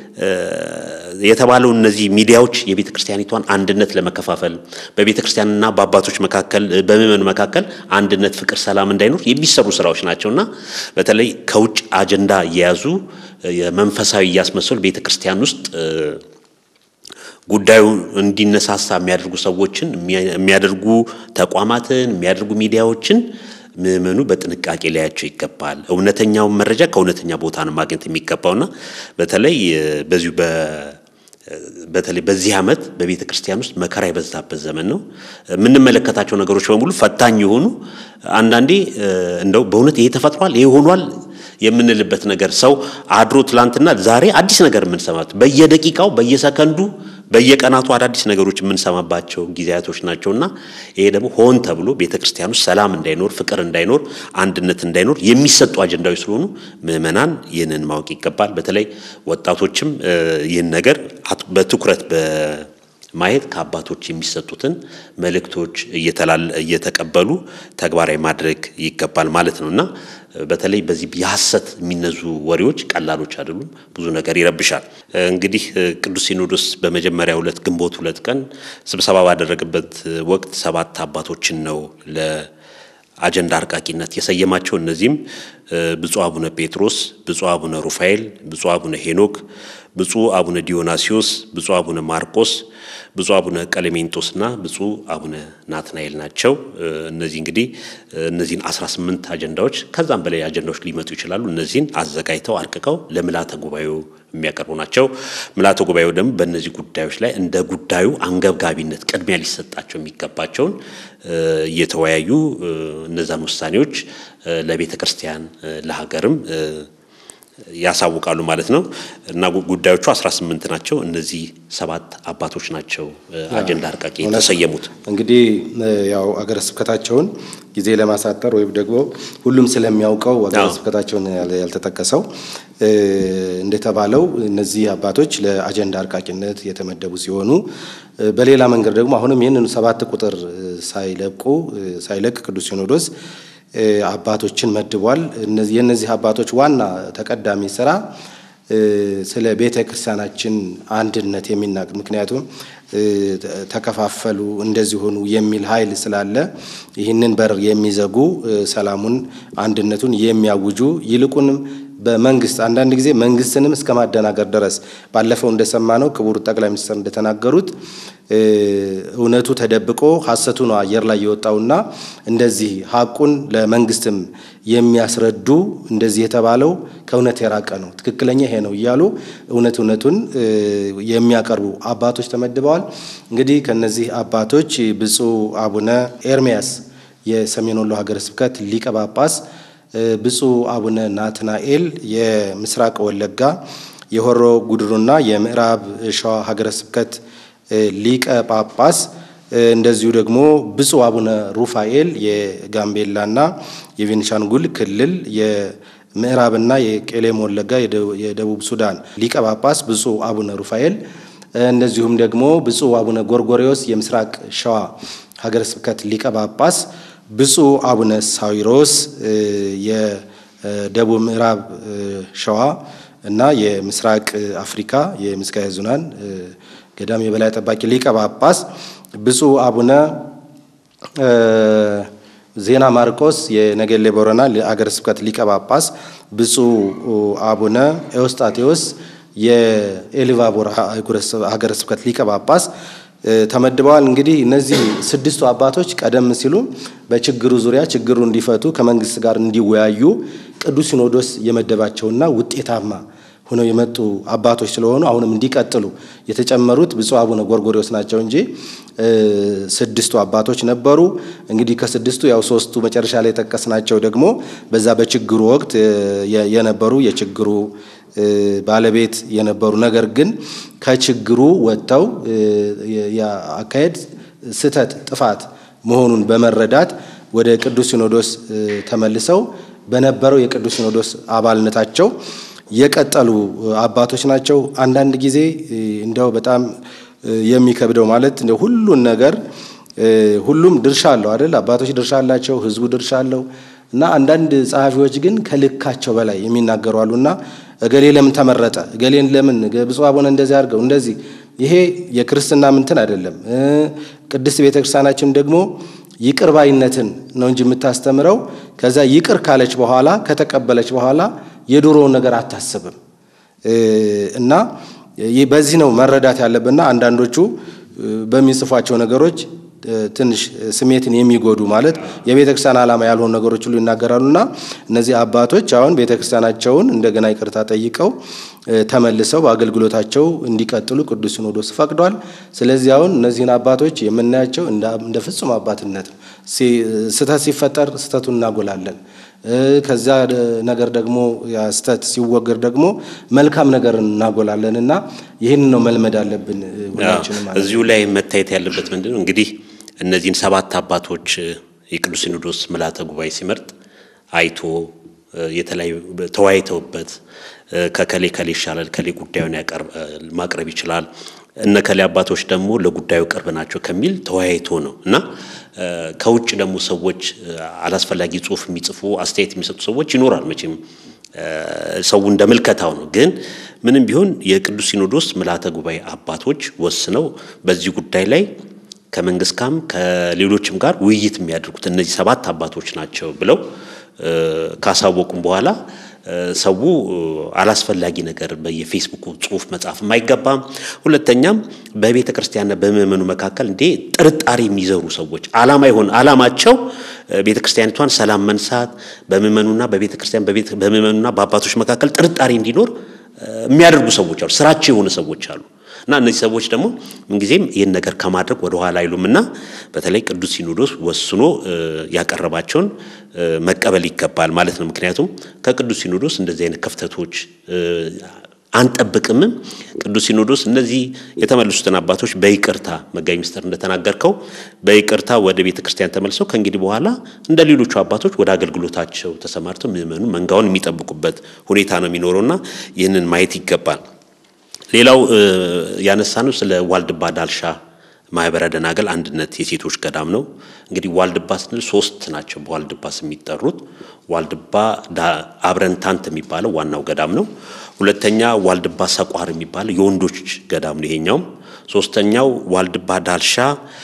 የተባለው እነዚህ ሚዲያዎች የቤተክርስቲያኒቷን አንድነት ለመከፋፈል በቤተክርስቲያንና በአባቶች መካከል በመመን መካከል አንድነት ፍቅር ሰላም እንዳይኖር የሚሰሩ ስራዎች ናቸውና በተለይ ከውጭ አጀንዳ የያዙ የመንፈሳዊ ያስመስሉ ቤተክርስቲያን ውስጥ ጉዳዩ እንዲነሳሳ የሚያደርጉ ሰዎችን የሚያደርጉ ተቋማትን የሚያደርጉ ሚዲያዎችን ምእመኑ በጥንቃቄ ሊያቸው ይገባል እውነተኛው መረጃ ከእውነተኛ ቦታ ነው ማግኘት የሚገባውና በተለይ በዚሁ በ በተለይ በዚህ ዓመት በቤተክርስቲያን ውስጥ መከራ የበዛበት ዘመን ነው ምን መለከታቸው ነገሮች በሙሉ ፈታኝ ይሆኑ አንዳንዴ እንደው በእውነት ይሄ ተፈጥሯል ይሄ ሆኗል የምንልበት ነገር ሰው አድሮ ትላንትና ዛሬ አዲስ ነገር ምን ሰማት በየደቂቃው በየሰከንዱ በየቀናቱ አዳዲስ ነገሮች ምን ሰማባቸው ጊዜያቶች ናቸውና ይሄ ደግሞ ሆን ተብሎ ቤተክርስቲያኑ ሰላም እንዳይኖር ፍቅር እንዳይኖር አንድነት እንዳይኖር የሚሰጡ አጀንዳዎች ስለሆኑ ምእመናን ይህንን ማወቅ ይገባል በተለይ ወጣቶችም ይህን ነገር በትኩረት በማየት ከአባቶች የሚሰጡትን መልእክቶች እየተቀበሉ ተግባራዊ ማድረግ ይገባል ማለት ነውና በተለይ በዚህ ያሐሰት የሚነዙ ወሬዎች ቀላሎች አይደሉም ብዙ ነገር ይረብሻል እንግዲህ ቅዱስ ሲኖዶስ በመጀመሪያው ዕለት ግንቦት ሁለት ቀን ስብሰባ ባደረገበት ወቅት ሰባት አባቶችን ነው ለአጀንዳ አርቃቂነት የሰየማቸው እነዚህም ብፁዕ አቡነ ጴጥሮስ ብፁዕ አቡነ ሩፋኤል ብፁዕ አቡነ ሄኖክ ብፁዕ አቡነ ዲዮናሲዮስ ብፁዕ አቡነ ማርቆስ ብፁዕ አቡነ ቀሌሜንጦስና ብፁዕ አቡነ ናትናኤል ናቸው እነዚህ እንግዲህ እነዚህን አስራ ስምንት አጀንዳዎች ከዛም በላይ አጀንዳዎች ሊመጡ ይችላሉ እነዚህን አዘጋጅተው አርቀቀው ለምልዓተ ጉባኤው የሚያቀርቡ ናቸው ምልዓተ ጉባኤው ደግሞ በእነዚህ ጉዳዮች ላይ እንደ ጉዳዩ አንገብጋቢነት ቅድሚያ ሊሰጣቸው የሚገባቸውን እየተወያዩ እነዛን ውሳኔዎች ለቤተክርስቲያን ለሀገርም ያሳውቃሉ ማለት ነው እና ጉዳዮቹ አስራ ስምንት ናቸው እነዚህ ሰባት አባቶች ናቸው አጀንዳ አርቃቂ ተሰየሙት እንግዲህ ያው አገረ ስብከታቸውን ጊዜ ለማሳጠር ወይ ደግሞ ሁሉም ስለሚያውቀው አገረ ስብከታቸውን ያልተጠቀሰው እንደተባለው እነዚህ አባቶች ለአጀንዳ አርቃቂነት የተመደቡ ሲሆኑ በሌላ መንገድ ደግሞ አሁንም ይሄንን ሰባት ቁጥር ሳይለቁ ሳይለቅ ቅዱስ ሲኖዶስ አባቶችን መድቧል እነዚህ የነዚህ አባቶች ዋና ተቀዳሚ ስራ ስለ ቤተ ክርስቲያናችን አንድነት የሚናቅ ምክንያቱም ተከፋፈሉ እንደዚህ ሆኑ የሚል ኃይል ስላለ ይህንን በር የሚዘጉ ሰላሙን አንድነቱን የሚያውጁ ይልቁንም በመንግስት አንዳንድ ጊዜ መንግስትንም እስከማደናገር ድረስ ባለፈው እንደሰማነው ክቡር ጠቅላይ ሚኒስትር እንደተናገሩት እውነቱ ተደብቆ ሐሰቱ ነው አየር ላይ የወጣውና እንደዚህ ሐቁን ለመንግስትም የሚያስረዱ እንደዚህ የተባለው ከእውነት የራቀ ነው ትክክለኛ ይሄ ነው ይያሉ እውነት እውነቱን የሚያቀርቡ አባቶች ተመድበዋል እንግዲህ ከነዚህ አባቶች ብፁዕ አቡነ ኤርሚያስ የሰሜን ወሎ ሀገረ ስብከት ሊቀ ጳጳስ ብፁዕ አቡነ ናትናኤል የምስራቅ ወለጋ የሆሮ ጉድሩና የምዕራብ ሸዋ ሀገረ ስብከት ሊቀ ጳጳስ እንደዚሁ ደግሞ ብፁዕ አቡነ ሩፋኤል የጋምቤላና የቤንሻንጉል ክልል የምዕራብና የቄለም ወለጋ የደቡብ ሱዳን ሊቀ ጳጳስ ብፁዕ አቡነ ሩፋኤል እንደዚሁም ደግሞ ብፁዕ አቡነ ጎርጎሪዮስ የምስራቅ ሸዋ ሀገረ ስብከት ሊቀ ጳጳስ ብፁዕ አቡነ ሳዊሮስ የደቡብ ምዕራብ ሸዋ እና የምስራቅ አፍሪካ የምስካየ ኅዙናን ገዳም የበላይ ጠባቂ ሊቀ ጳጳስ ብፁዕ አቡነ ዜና ማርቆስ የነገሌ ቦረና ሀገረ ስብከት ሊቀ ጳጳስ ብፁዕ አቡነ ኤዎስጣቴዎስ የኤሊቫቦር ሀገረ ስብከት ሊቀ ጳጳስ ተመድበዋል እንግዲህ እነዚህ ስድስቱ አባቶች ቀደም ሲሉ በችግሩ ዙሪያ ችግሩ እንዲፈቱ ከመንግስት ጋር እንዲወያዩ ቅዱስ ሲኖዶስ የመደባቸውና ውጤታማ ሆነው የመጡ አባቶች ስለሆኑ አሁንም እንዲቀጥሉ የተጨመሩት ብፁዕ አቡነ ጎርጎሪዮስ ናቸው እንጂ ስድስቱ አባቶች ነበሩ እንግዲህ ከስድስቱ ያው ሶስቱ መጨረሻ ላይ ተቀስናቸው ደግሞ በዛ በችግሩ ወቅት የነበሩ የችግሩ ባለቤት የነበሩ ነገር ግን ከችግሩ ወጣው ያካሄድ ስተት ጥፋት መሆኑን በመረዳት ወደ ቅዱስ ሲኖዶስ ተመልሰው በነበረው የቅዱስ ሲኖዶስ አባልነታቸው የቀጠሉ አባቶች ናቸው። አንዳንድ ጊዜ እንደው በጣም የሚከብደው ማለት እንደው ሁሉን ነገር ሁሉም ድርሻ አለው አይደል? አባቶች ድርሻ አላቸው፣ ህዝቡ ድርሻ አለው እና አንዳንድ ጻፊዎች ግን ከልካቸው በላይ የሚናገሩ አሉና እገሌ ለምን ተመረጠ፣ እገሌን ለምን ብፁዕ አቡነ እንደዚህ አድርገው እንደዚህ ይሄ የክርስትና ምንትን አይደለም። ቅድስት ቤተክርስቲያናችን ደግሞ ይቅር ባይነትን ነው እንጂ የምታስተምረው ከዛ ይቅር ካለች በኋላ ከተቀበለች በኋላ የዶሮውን ነገር አታስብም እና በዚህ ነው መረዳት ያለብንና አንዳንዶቹ በሚጽፏቸው ነገሮች ትንሽ ስሜትን የሚጎዱ ማለት የቤተክርስቲያን ዓላማ ያልሆኑ ነገሮች ሁሉ ይናገራሉና እነዚህ አባቶች አሁን ቤተክርስቲያናቸውን እንደገና ይቅርታ ጠይቀው ተመልሰው በአገልግሎታቸው እንዲቀጥሉ ቅዱስ ሲኖዶስ ፈቅዷል። ስለዚህ አሁን እነዚህን አባቶች የምናያቸው እንደ ፍጹም አባትነት ስተት ሲፈጠር ስተቱን እናጎላለን፣ ከዛ ነገር ደግሞ ያስተት ሲወገር ደግሞ መልካም ነገር እናጎላለንና ይሄን ነው መልመድ አለብን ሁላችንም ማለት። እዚሁ ላይ መታየት ያለበት ምንድነው እንግዲህ እነዚህን ሰባት አባቶች የቅዱስ ሲኖዶስ ምልዓተ ጉባኤ ሲመርጥ አይቶ የተለያዩ ተወያይተውበት ከከሌ ከሌ ይሻላል ከሌ ጉዳዩን ያቀርብ ማቅረብ ይችላል እነ ከሌ አባቶች ደግሞ ለጉዳዩ ቅርብ ናቸው ከሚል ተወያይቶ ነው እና ከውጭ ደግሞ ሰዎች አላስፈላጊ ጽሁፍ የሚጽፉ አስተያየት የሚሰጡ ሰዎች ይኖራል። መቼም ሰው እንደምልከታው ነው። ግን ምንም ቢሆን የቅዱስ ሲኖዶስ ምልዓተ ጉባኤ አባቶች ወስነው በዚህ ጉዳይ ላይ ከመንግስት ጋር ከሌሎችም ጋር ውይይት የሚያደርጉት እነዚህ ሰባት አባቶች ናቸው ብለው ካሳወቁም በኋላ ሰው አላስፈላጊ ነገር በየፌስቡክ ጽሁፍ መጻፍ የማይገባም። ሁለተኛም በቤተ ክርስቲያንና በመመኑ መካከል እንዴ ጥርጣሬ የሚዘሩ ሰዎች አላማ ይሆን አላማቸው ቤተ ክርስቲያኒቷን ሰላም መንሳት በመመኑና በቤተ ክርስቲያን በቤተ በመመኑና በአባቶች መካከል ጥርጣሬ እንዲኖር የሚያደርጉ ሰዎች አሉ፣ ስራቸው የሆነ ሰዎች አሉ። እና እነዚህ ሰዎች ደግሞ ምን ጊዜም ይሄን ነገር ከማድረግ ወደ ኋላ አይሉምና በተለይ ቅዱስ ሲኖዶስ ወስኖ ያቀረባቸውን መቀበል ይገባል ማለት ነው። ምክንያቱም ከቅዱስ ሲኖዶስ እንደዚህ አይነት ክፍተቶች አንጠብቅም። ቅዱስ ሲኖዶስ እነዚህ የተመለሱትን አባቶች በይቅርታ መጋቢ ምስጢር እንደተናገርከው በይቅርታ ወደ ቤተ ክርስቲያን ተመልሰው ከእንግዲህ በኋላ እንደ ሌሎቹ አባቶች ወደ አገልግሎታቸው ተሰማርተው ምእመኑ መንጋውን የሚጠብቁበት ሁኔታ ነው የሚኖረውና ይህንን ማየት ይገባል። ሌላው ያነሳነው ስለ ዋልድባ ዳልሻ ማህበረ ደናግል አንድነት የሴቶች ገዳም ነው። እንግዲህ ዋልድባ ስንል ሶስት ናቸው በዋልድባ ስም የሚጠሩት። ዋልድባ አብረንታንት የሚባለው ዋናው ገዳም ነው። ሁለተኛ ዋልድባ ሰቋር የሚባለው የወንዶች ገዳም ነው ይሄኛው። ሶስተኛው ዋልድባ ዳልሻ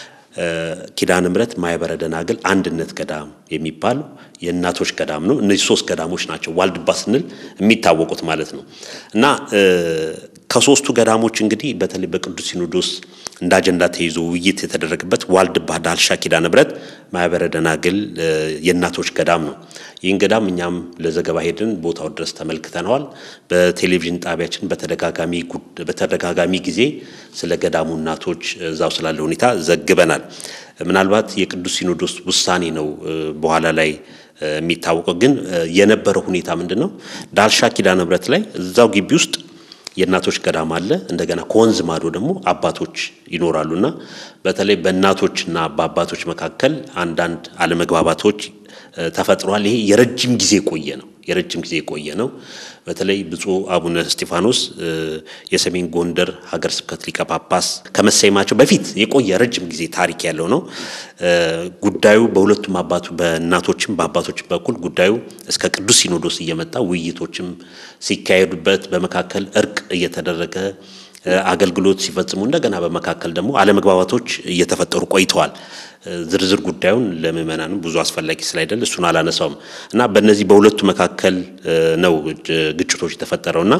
ኪዳነ ምሕረት ማህበረ ደናግል አንድነት ገዳም የሚባል የእናቶች ገዳም ነው። እነዚህ ሶስት ገዳሞች ናቸው ዋልድባ ስንል የሚታወቁት ማለት ነው። እና ከሶስቱ ገዳሞች እንግዲህ በተለይ በቅዱስ ሲኖዶስ እንደ አጀንዳ ተይዞ ውይይት የተደረገበት ዋልድባ ዳልሻ ኪዳነ ምሕረት ማህበረ ደናግል የእናቶች ገዳም ነው። ይህን ገዳም እኛም ለዘገባ ሄድን ቦታው ድረስ ተመልክተናል። በቴሌቪዥን ጣቢያችን በተደጋጋሚ በተደጋጋሚ ጊዜ ስለ ገዳሙ እናቶች እዛው ስላለ ሁኔታ ዘግበናል። ምናልባት የቅዱስ ሲኖዶስ ውሳኔ ነው በኋላ ላይ የሚታወቀው። ግን የነበረው ሁኔታ ምንድነው? ዳልሻ ኪዳነ ምሕረት ላይ እዛው ግቢ ውስጥ የእናቶች ገዳም አለ። እንደገና ከወንዝ ማዶ ደግሞ አባቶች ይኖራሉና በተለይ በእናቶችና በአባቶች መካከል አንዳንድ አለመግባባቶች ተፈጥሯል። ይሄ የረጅም ጊዜ ቆየ ነው የረጅም ጊዜ ቆየ ነው። በተለይ ብፁዕ አቡነ እስጢፋኖስ የሰሜን ጎንደር ሀገረ ስብከት ሊቀ ጳጳስ ከመሰየማቸው በፊት የቆየ ረጅም ጊዜ ታሪክ ያለው ነው። ጉዳዩ በሁለቱም አባቱ በእናቶችም በአባቶችም በኩል ጉዳዩ እስከ ቅዱስ ሲኖዶስ እየመጣ ውይይቶችም ሲካሄዱበት በመካከል እርቅ እየተደረገ አገልግሎት ሲፈጽሙ እንደገና በመካከል ደግሞ አለመግባባቶች እየተፈጠሩ ቆይተዋል። ዝርዝር ጉዳዩን ለምእመናን ብዙ አስፈላጊ ስላይደለ እሱን አላነሳውም እና በእነዚህ በሁለቱ መካከል ነው ግጭቶች ተፈጠረውና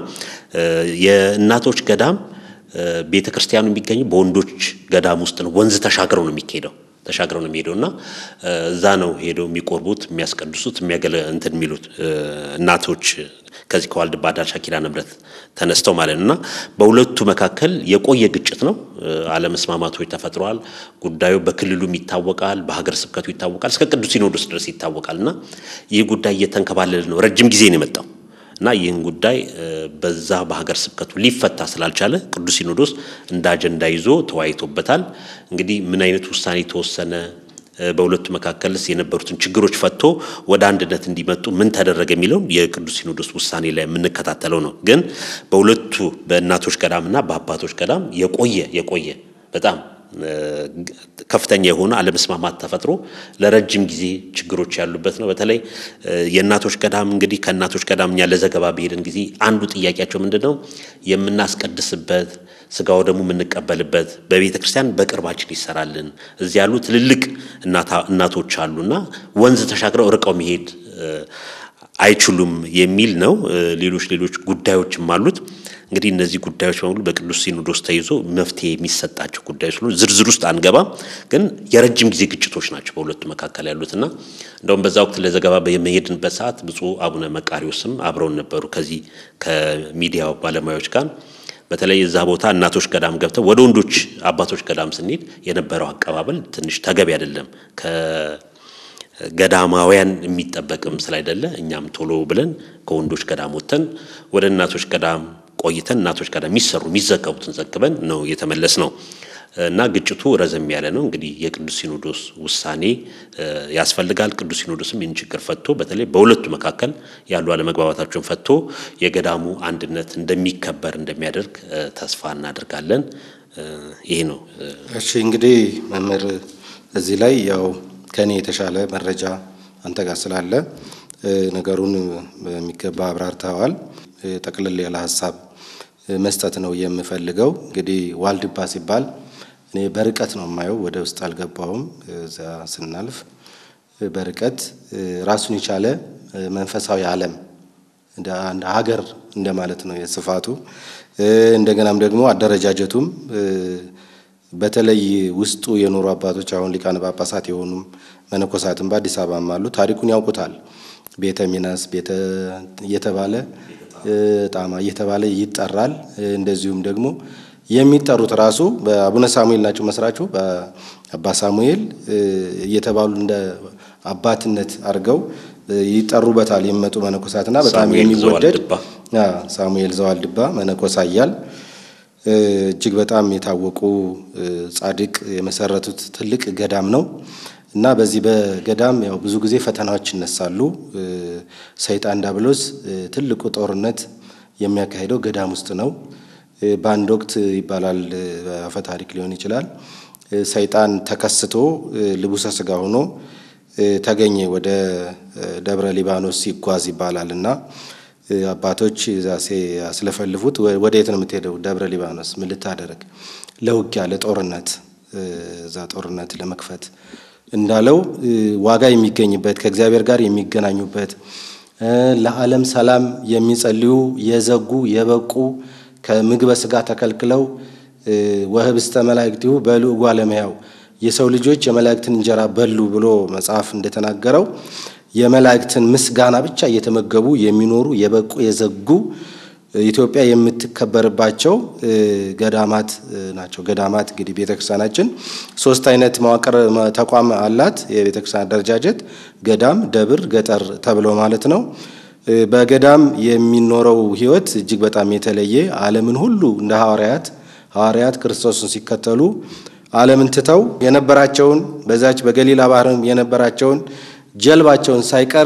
የእናቶች ገዳም ቤተክርስቲያኑ የሚገኘው በወንዶች ገዳም ውስጥ ነው። ወንዝ ተሻግረው ነው የሚሄደው ተሻግረው ነው የሚሄደውና እዛ ነው ሄደው የሚቆርቡት የሚያስቀድሱት የሚያገለ እንትን የሚሉት እናቶች ከዚህ ከዋልድባ ዳልሻ ኪዳነ ምሕረት ተነስተው ማለትና በሁለቱ መካከል የቆየ ግጭት ነው። አለመስማማቶች ተፈጥሯል። ጉዳዩ በክልሉም ይታወቃል፣ በሀገረ ስብከቱ ይታወቃል፣ እስከ ቅዱስ ሲኖዶስ ድረስ ይታወቃልና ይህ ጉዳይ እየተንከባለለ ነው። ረጅም ጊዜ ነው የመጣው እና ይህን ጉዳይ በዛ በሀገር ስብከቱ ሊፈታ ስላልቻለ ቅዱስ ሲኖዶስ እንደ አጀንዳ ይዞ ተወያይቶበታል። እንግዲህ ምን አይነት ውሳኔ ተወሰነ፣ በሁለቱ መካከልስ የነበሩትን ችግሮች ፈቶ ወደ አንድነት እንዲመጡ ምን ተደረገ የሚለው የቅዱስ ሲኖዶስ ውሳኔ ላይ የምንከታተለው ነው። ግን በሁለቱ በእናቶች ገዳምና በአባቶች ገዳም የቆየ የቆየ በጣም ከፍተኛ የሆነ አለመስማማት ተፈጥሮ ለረጅም ጊዜ ችግሮች ያሉበት ነው። በተለይ የእናቶች ገዳም እንግዲህ ከእናቶች ገዳምኛ ለዘገባ በሄድን ጊዜ አንዱ ጥያቄያቸው ምንድነው የምናስቀድስበት ስጋው ደግሞ የምንቀበልበት በቤተ ክርስቲያን በቅርባችን ይሰራልን እዚህ ያሉ ትልልቅ እናቶች አሉና ወንዝ ተሻግረው ርቀው መሄድ አይችሉም የሚል ነው። ሌሎች ሌሎች ጉዳዮችም አሉት። እንግዲህ እነዚህ ጉዳዮች በሙሉ በቅዱስ ሲኖዶስ ተይዞ መፍትሄ የሚሰጣቸው ጉዳዮች ስለሆነ ዝርዝር ውስጥ አንገባም። ግን የረጅም ጊዜ ግጭቶች ናቸው በሁለቱ መካከል ያሉትና እንደውም በዛ ወቅት ለዘገባ በመሄድንበት ሰዓት ብፁዕ አቡነ መቃሪዎስም አብረውን ነበሩ ከዚህ ከሚዲያው ባለሙያዎች ጋር። በተለይ እዛ ቦታ እናቶች ገዳም ገብተው ወደ ወንዶች አባቶች ገዳም ስንሄድ የነበረው አቀባበል ትንሽ ተገቢ አይደለም ከገዳማውያን የሚጠበቅም ስላይደለ እኛም ቶሎ ብለን ከወንዶች ገዳም ወጥተን ወደ እናቶች ገዳም ቆይተን እናቶች ገዳም የሚሰሩ የሚዘገቡትን ዘግበን ነው የተመለስ ነው እና ግጭቱ ረዘም ያለ ነው። እንግዲህ የቅዱስ ሲኖዶስ ውሳኔ ያስፈልጋል። ቅዱስ ሲኖዶስም ይህን ችግር ፈቶ በተለይ በሁለቱ መካከል ያሉ አለመግባባታቸውን ፈቶ የገዳሙ አንድነት እንደሚከበር እንደሚያደርግ ተስፋ እናደርጋለን። ይሄ ነው። እሺ እንግዲህ መምህር እዚህ ላይ ያው ከኔ የተሻለ መረጃ አንተ ጋር ስላለ ነገሩን በሚገባ አብራርተዋል። ጠቅልል ያለ ሐሳብ መስጠት ነው የምፈልገው። እንግዲህ ዋልድባ ሲባል እኔ በርቀት ነው የማየው፣ ወደ ውስጥ አልገባውም። እዛ ስናልፍ በርቀት ራሱን የቻለ መንፈሳዊ ዓለም እንደ አንድ ሀገር እንደማለት ነው የስፋቱ። እንደገናም ደግሞ አደረጃጀቱም በተለይ ውስጡ የኖሩ አባቶች አሁን ሊቃነ ጳጳሳት የሆኑም መነኮሳትም በአዲስ አበባም አሉ፣ ታሪኩን ያውቁታል። ቤተ ሚናስ ቤተ እየተባለ ጣማ እየተባለ ይጠራል። እንደዚሁም ደግሞ የሚጠሩት ራሱ በአቡነ ሳሙኤል ናቸው መስራቹ በአባ ሳሙኤል እየተባሉ እንደ አባትነት አድርገው ይጠሩበታል የሚመጡ መነኮሳትና በጣም የሚወደድ ሳሙኤል ዘዋልድባ መነኮሳያል እጅግ በጣም የታወቁ ጻድቅ የመሰረቱት ትልቅ ገዳም ነው እና በዚህ በገዳም ያው ብዙ ጊዜ ፈተናዎች ይነሳሉ። ሰይጣን ዲያብሎስ ትልቁ ጦርነት የሚያካሂደው ገዳም ውስጥ ነው። በአንድ ወቅት ይባላል አፈ ታሪክ ሊሆን ይችላል ሰይጣን ተከስቶ ልቡሰ ስጋ ሆኖ ተገኘ ወደ ደብረ ሊባኖስ ሲጓዝ ይባላልና አባቶች ዛሴ ያስለፈልፉት ወዴት ነው የምትሄደው? ደብረ ሊባኖስ ምን ልታደርግ? ለውጊያ ለጦርነት ዛ ጦርነት ለመክፈት እንዳለው ዋጋ የሚገኝበት ከእግዚአብሔር ጋር የሚገናኙበት ለዓለም ሰላም የሚጸልዩ የዘጉ የበቁ ከምግበ ስጋ ተከልክለው ወህብስተ መላእክቲሁ በልዑ ዓለመያው የሰው ልጆች የመላእክትን እንጀራ በሉ ብሎ መጽሐፍ እንደተናገረው የመላእክትን ምስጋና ብቻ እየተመገቡ የሚኖሩ የበቁ የዘጉ ኢትዮጵያ የምትከበርባቸው ገዳማት ናቸው። ገዳማት እንግዲህ ቤተክርስቲያናችን ሶስት አይነት መዋቅር ተቋም አላት። የቤተክርስቲያን አደረጃጀት ገዳም፣ ደብር፣ ገጠር ተብሎ ማለት ነው። በገዳም የሚኖረው ህይወት እጅግ በጣም የተለየ ዓለምን ሁሉ እንደ ሐዋርያት ሐዋርያት ክርስቶስን ሲከተሉ ዓለምን ትተው የነበራቸውን በዛች በገሊላ ባህርም የነበራቸውን ጀልባቸውን ሳይቀር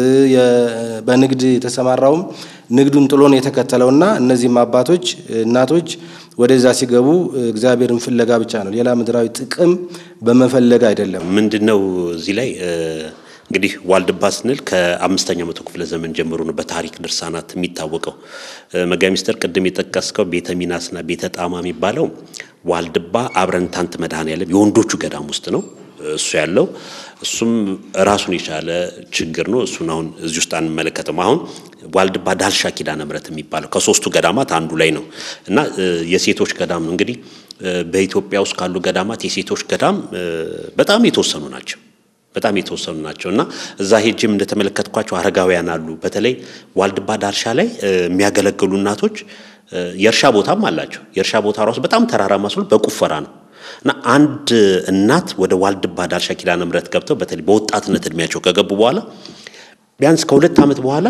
በንግድ የተሰማራውም ንግዱን ጥሎን የተከተለውና እነዚህም አባቶች እናቶች ወደዛ ሲገቡ እግዚአብሔርን ፍለጋ ብቻ ነው፣ ሌላ ምድራዊ ጥቅም በመፈለግ አይደለም። ምንድነው እዚህ ላይ እንግዲህ ዋልድባ ስንል ከአምስተኛው መቶ ክፍለ ዘመን ጀምሮ ነው በታሪክ ድርሳናት የሚታወቀው። መጋቤ ምስጢር ቅድም የጠቀስከው ቤተ ሚናስና ቤተ ጣማ የሚባለው ዋልድባ አብረንታንት መድኃኔዓለም የወንዶቹ ገዳም ውስጥ ነው እሱ ያለው። እሱም ራሱን የቻለ ችግር ነው። እሱን አሁን እዚህ ውስጥ አንመለከተም። አሁን ዋልድባ ዳልሻ ኪዳነ ምሕረት የሚባለው ከሶስቱ ገዳማት አንዱ ላይ ነው እና የሴቶች ገዳም ነው። እንግዲህ በኢትዮጵያ ውስጥ ካሉ ገዳማት የሴቶች ገዳም በጣም የተወሰኑ ናቸው በጣም የተወሰኑ ናቸውና እዛ ሄጅም እንደተመለከትኳቸው አረጋውያን አሉ። በተለይ ዋልድባ ዳልሻ ላይ የሚያገለግሉ እናቶች የእርሻ ቦታም አላቸው። የእርሻ ቦታ ራሱ በጣም ተራራማ ስለሆነ በቁፈራ ነው እና አንድ እናት ወደ ዋልድባ ዳልሻ ኪዳነ ምሕረት ገብተው በተለይ በወጣትነት እድሜያቸው ከገቡ በኋላ ቢያንስ ከሁለት ዓመት በኋላ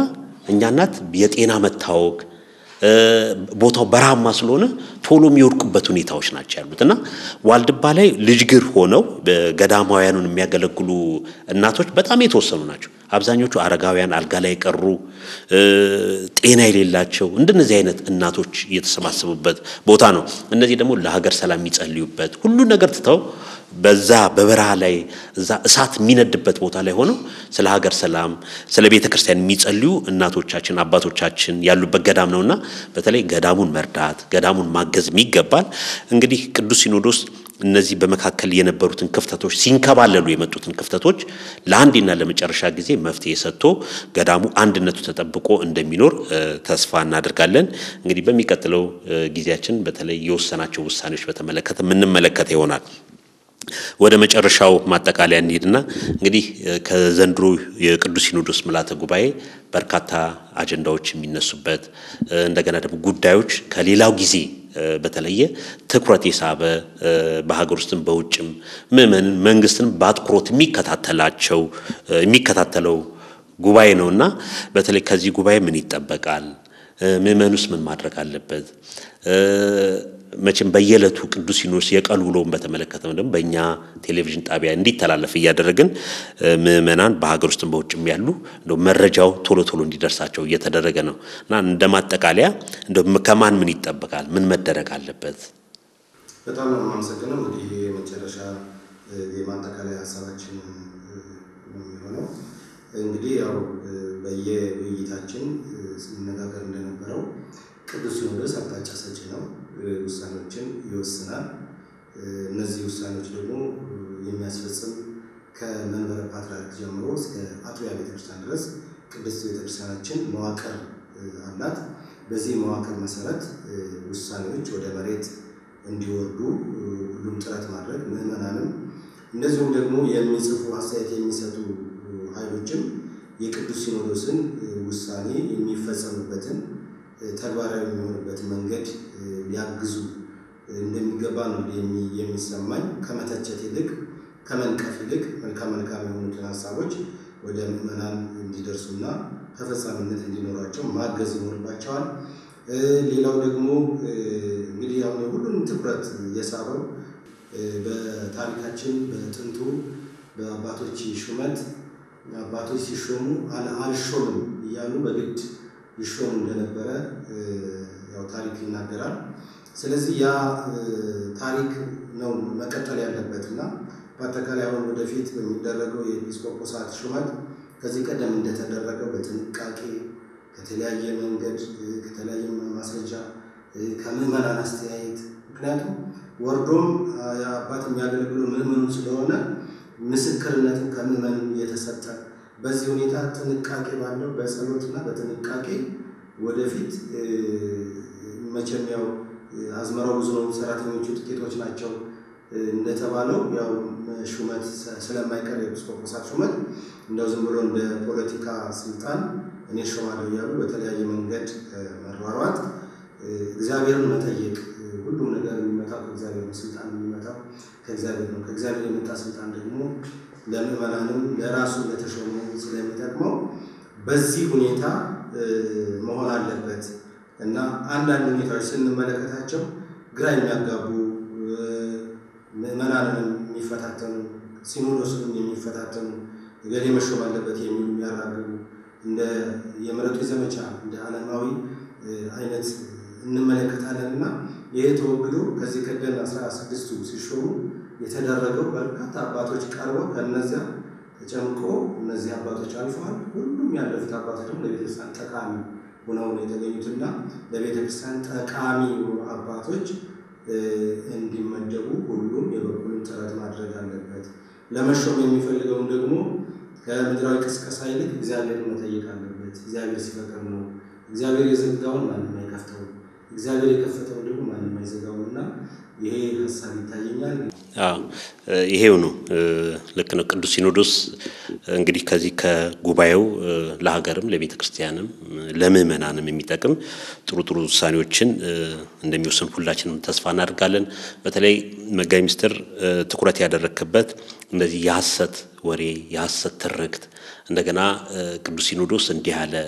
እኛ እናት የጤና መታወክ ቦታው በረሃማ ስለሆነ ቶሎ የሚወድቁበት ሁኔታዎች ናቸው ያሉትና ዋልድባ ላይ ልጅግር ሆነው በገዳማውያኑን የሚያገለግሉ እናቶች በጣም የተወሰኑ ናቸው። አብዛኞቹ አረጋውያን አልጋ ላይ ቀሩ ጤና የሌላቸው እንደነዚህ አይነት እናቶች እየተሰባሰቡበት ቦታ ነው። እነዚህ ደግሞ ለሀገር ሰላም የሚጸልዩበት ሁሉ ነገር ትተው በዛ በበረሃ ላይ እዛ እሳት የሚነድበት ቦታ ላይ ሆነው ስለ ሀገር ሰላም ስለ ቤተክርስቲያን የሚጸልዩ እናቶቻችን አባቶቻችን ያሉበት ገዳም ነውና በተለይ ገዳሙን መርዳት ገዳሙን ማገዝ የሚገባል። እንግዲህ ቅዱስ ሲኖዶስ እነዚህ በመካከል የነበሩትን ክፍተቶች ሲንከባለሉ የመጡትን ክፍተቶች ለአንዴና ለመጨረሻ ጊዜ መፍትሄ ሰጥቶ ገዳሙ አንድነቱ ተጠብቆ እንደሚኖር ተስፋ እናደርጋለን። እንግዲህ በሚቀጥለው ጊዜያችን በተለይ የወሰናቸው ውሳኔዎች በተመለከተ ምንመለከተ ይሆናል። ወደ መጨረሻው ማጠቃለያ እንሂድና እንግዲህ ከዘንድሮ የቅዱስ ሲኖዶስ ምልዓተ ጉባኤ በርካታ አጀንዳዎች የሚነሱበት እንደገና ደግሞ ጉዳዮች ከሌላው ጊዜ በተለየ ትኩረት የሳበ በሀገር ውስጥም በውጭም ምእመን መንግስትንም በአትኩሮት የሚከታተላቸው የሚከታተለው ጉባኤ ነውና በተለይ ከዚህ ጉባኤ ምን ይጠበቃል? ምእመኑስ ምን ማድረግ አለበት? መቼም በየለቱ ቅዱስ ሲኖዶስ የቀን ውሎውን በተመለከተው ደግሞ በእኛ ቴሌቪዥን ጣቢያ እንዲተላለፍ እያደረግን ምእመናን በሀገር ውስጥም በውጭም ያሉ እንደው መረጃው ቶሎ ቶሎ እንዲደርሳቸው እየተደረገ ነው እና እንደማጠቃለያ እንደው ከማን ምን ይጠበቃል? ምን መደረግ አለበት? በጣም ነው የማመሰግነው። እንግዲህ የመጨረሻ የማጠቃለያ ሐሳባችን ነው የሚሆነው። እንግዲህ ያው በየውይይታችን ስንነጋገር እንደነበረው ቅዱስ ሲኖዶስ አቅጣጫ ሰጪ ነው፣ ውሳኔዎችን ይወስናል። እነዚህ ውሳኔዎች ደግሞ የሚያስፈጽም ከመንበረ ፓትርያርክ ጀምሮ እስከ አጥቢያ ቤተክርስቲያን ድረስ ቅድስት ቤተክርስቲያናችን መዋቅር አላት። በዚህ መዋቅር መሰረት ውሳኔዎች ወደ መሬት እንዲወርዱ ሁሉም ጥረት ማድረግ ምእመናንም እንደዚሁም ደግሞ የሚጽፉ አስተያየት የሚሰጡ ኃይሎችም የቅዱስ ሲኖዶስን ውሳኔ የሚፈጸምበትን ተግባራዊ የሚሆንበት መንገድ ሊያግዙ እንደሚገባ ነው የሚሰማኝ። ከመተቸት ይልቅ ከመንቀፍ ይልቅ መልካም መልካም የሆኑትን ሀሳቦች ወደ ምእመናን እንዲደርሱና ተፈጻሚነት እንዲኖራቸው ማገዝ ይኖርባቸዋል። ሌላው ደግሞ እንግዲህ አሁን ሁሉንም ትኩረት የሳበው በታሪካችን በጥንቱ በአባቶች ሹመት አባቶች ሲሾሙ አልሾምም እያሉ በግድ ይሾሙ እንደነበረ ያው ታሪክ ይናገራል። ስለዚህ ያ ታሪክ ነው መቀጠል ያለበትና በአጠቃላይ አሁን ወደፊት በሚደረገው የኤጲስቆጶሳት ሹመት ከዚህ ቀደም እንደተደረገው በጥንቃቄ ከተለያየ መንገድ ከተለያየ ማስረጃ ከምእመናን አስተያየት ምክንያቱም ወርዶም አባት የሚያገለግሉ ምእመኑ ስለሆነ ምስክርነቱ ከምእመኑ የተሰጠ በዚህ ሁኔታ ጥንቃቄ ባለው በጸሎትና በጥንቃቄ ወደፊት መቼም ያው አዝመራው ብዙ ነው፣ ሰራተኞቹ ጥቂቶች ናቸው እንደተባለው ያው ሹመት ስለማይቀር የኤጲስቆጶሳት ሹመት እንደው ዝም ብሎ እንደ ፖለቲካ ስልጣን እኔ ሾማለሁ እያሉ በተለያየ መንገድ መሯሯጥ እግዚአብሔርን መጠየቅ ሁሉም ነገር የሚመጣው ከእግዚአብሔር ነው። ስልጣን የሚመጣው ከእግዚአብሔር ነው። ከእግዚአብሔር የመጣ ስልጣን ደግሞ ለምእመናንም ለራሱ ለተሾሙ ስለሚጠቅመው በዚህ ሁኔታ መሆን አለበት እና አንዳንድ ሁኔታዎች ስንመለከታቸው ግራ የሚያጋቡ ምእመናንን የሚፈታተኑ ሲኖዶስን የሚፈታተኑ ገሌ መሾም አለበት የሚሉ የሚያራግቡ እንደ የምሕረቱ ዘመቻ እንደ ዓለማዊ አይነት እንመለከታለንና ይሄ ተወግዶ ከዚህ ቀደም አስራ ስድስቱ ሲሾሙ የተደረገው በርካታ አባቶች ቀርበው ከነዚያ ተጨምቆ እነዚህ አባቶች አልፈዋል። ሁሉም ያለፉት አባቶች ደግሞ ለቤተክርስቲያን ጠቃሚ ሆነው የተገኙትና ለቤተክርስቲያን ጠቃሚ አባቶች እንዲመደቡ ሁሉም የበኩሉን ጥረት ማድረግ አለበት። ለመሾም የሚፈልገውን ደግሞ ከምድራዊ ቅስቀሳ ይልቅ እግዚአብሔርን መጠየቅ አለበት። እግዚአብሔር ሲፈቅድ ነው። እግዚአብሔር የዘጋውን ማንም አይከፍተው፣ እግዚአብሔር የከፈተው ደግሞ ማንም አይዘጋውና ይሄ ሐሳብ ይታየኛል። አዎ ይሄው ነው። ልክ ነው። ቅዱስ ሲኖዶስ እንግዲህ ከዚህ ከጉባኤው ለሀገርም ለቤተክርስቲያንም ለምእመናንም የሚጠቅም ጥሩ ጥሩ ውሳኔዎችን እንደሚወስን ሁላችንም ተስፋ እናደርጋለን። በተለይ መጋቢ ምስጢር ትኩረት ያደረክበት እንደዚህ የሐሰት ወሬ የሐሰት ትርክት እንደገና ቅዱስ ሲኖዶስ እንዲህ ያለ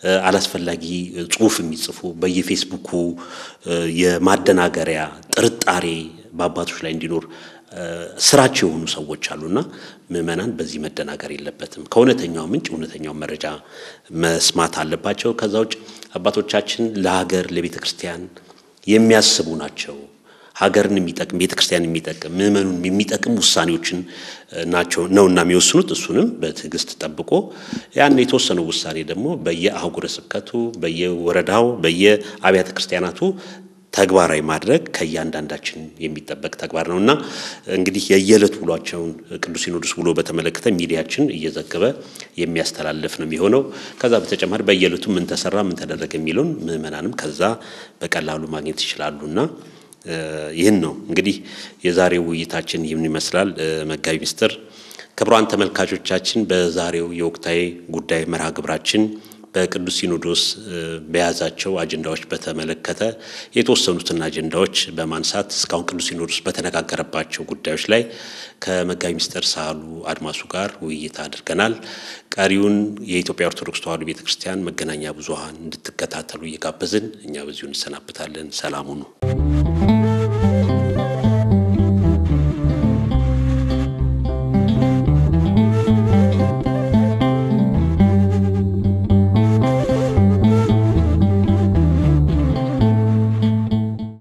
አላስፈላጊ ጽሁፍ የሚጽፉ በየፌስቡኩ የማደናገሪያ ጥርጣሬ በአባቶች ላይ እንዲኖር ስራቸው የሆኑ ሰዎች አሉና ምእመናን በዚህ መደናገር የለበትም ከእውነተኛው ምንጭ እውነተኛው መረጃ መስማት አለባቸው ከዛውጭ አባቶቻችን ለሀገር ለቤተክርስቲያን የሚያስቡ ናቸው ሀገርን የሚጠቅም ቤተክርስቲያን የሚጠቅም ምእመኑን የሚጠቅም ውሳኔዎችን ናቸው ነውና የሚወስኑት እሱንም በትዕግስት ተጠብቆ ያን የተወሰነው ውሳኔ ደግሞ በየአህጉረ ስብከቱ በየወረዳው በየአብያተ ክርስቲያናቱ ተግባራዊ ማድረግ ከያንዳንዳችን የሚጠበቅ ተግባር ነውና እንግዲህ የየለት ውሏቸውን ቅዱስ ሲኖዶስ ውሎ በተመለከተ ሚዲያችን እየዘገበ የሚያስተላልፍ ነው የሚሆነው ከዛ በተጨማሪ በየለቱ ምን ተሰራ ምን ተደረገ የሚሉን ምእመናንም ከዛ በቀላሉ ማግኘት ይችላሉና ይሄን ነው እንግዲህ የዛሬው ውይይታችን ይህን ይመስላል መጋቢ ሚስጥር ክቡራን ተመልካቾቻችን በዛሬው የወቅታዊ ጉዳይ መርሃ ግብራችን በቅዱስ ሲኖዶስ በያዛቸው አጀንዳዎች በተመለከተ የተወሰኑትን አጀንዳዎች በማንሳት እስካሁን ቅዱስ ሲኖዶስ በተነጋገረባቸው ጉዳዮች ላይ ከመጋቢ ሚስጥር ሳሉ አድማሱ ጋር ውይይት አድርገናል ቀሪውን የኢትዮጵያ ኦርቶዶክስ ተዋሕዶ ቤተክርስቲያን መገናኛ ብዙሃን እንድትከታተሉ እየጋበዝን እኛ በዚሁ እንሰናበታለን ሰላም ሁኑ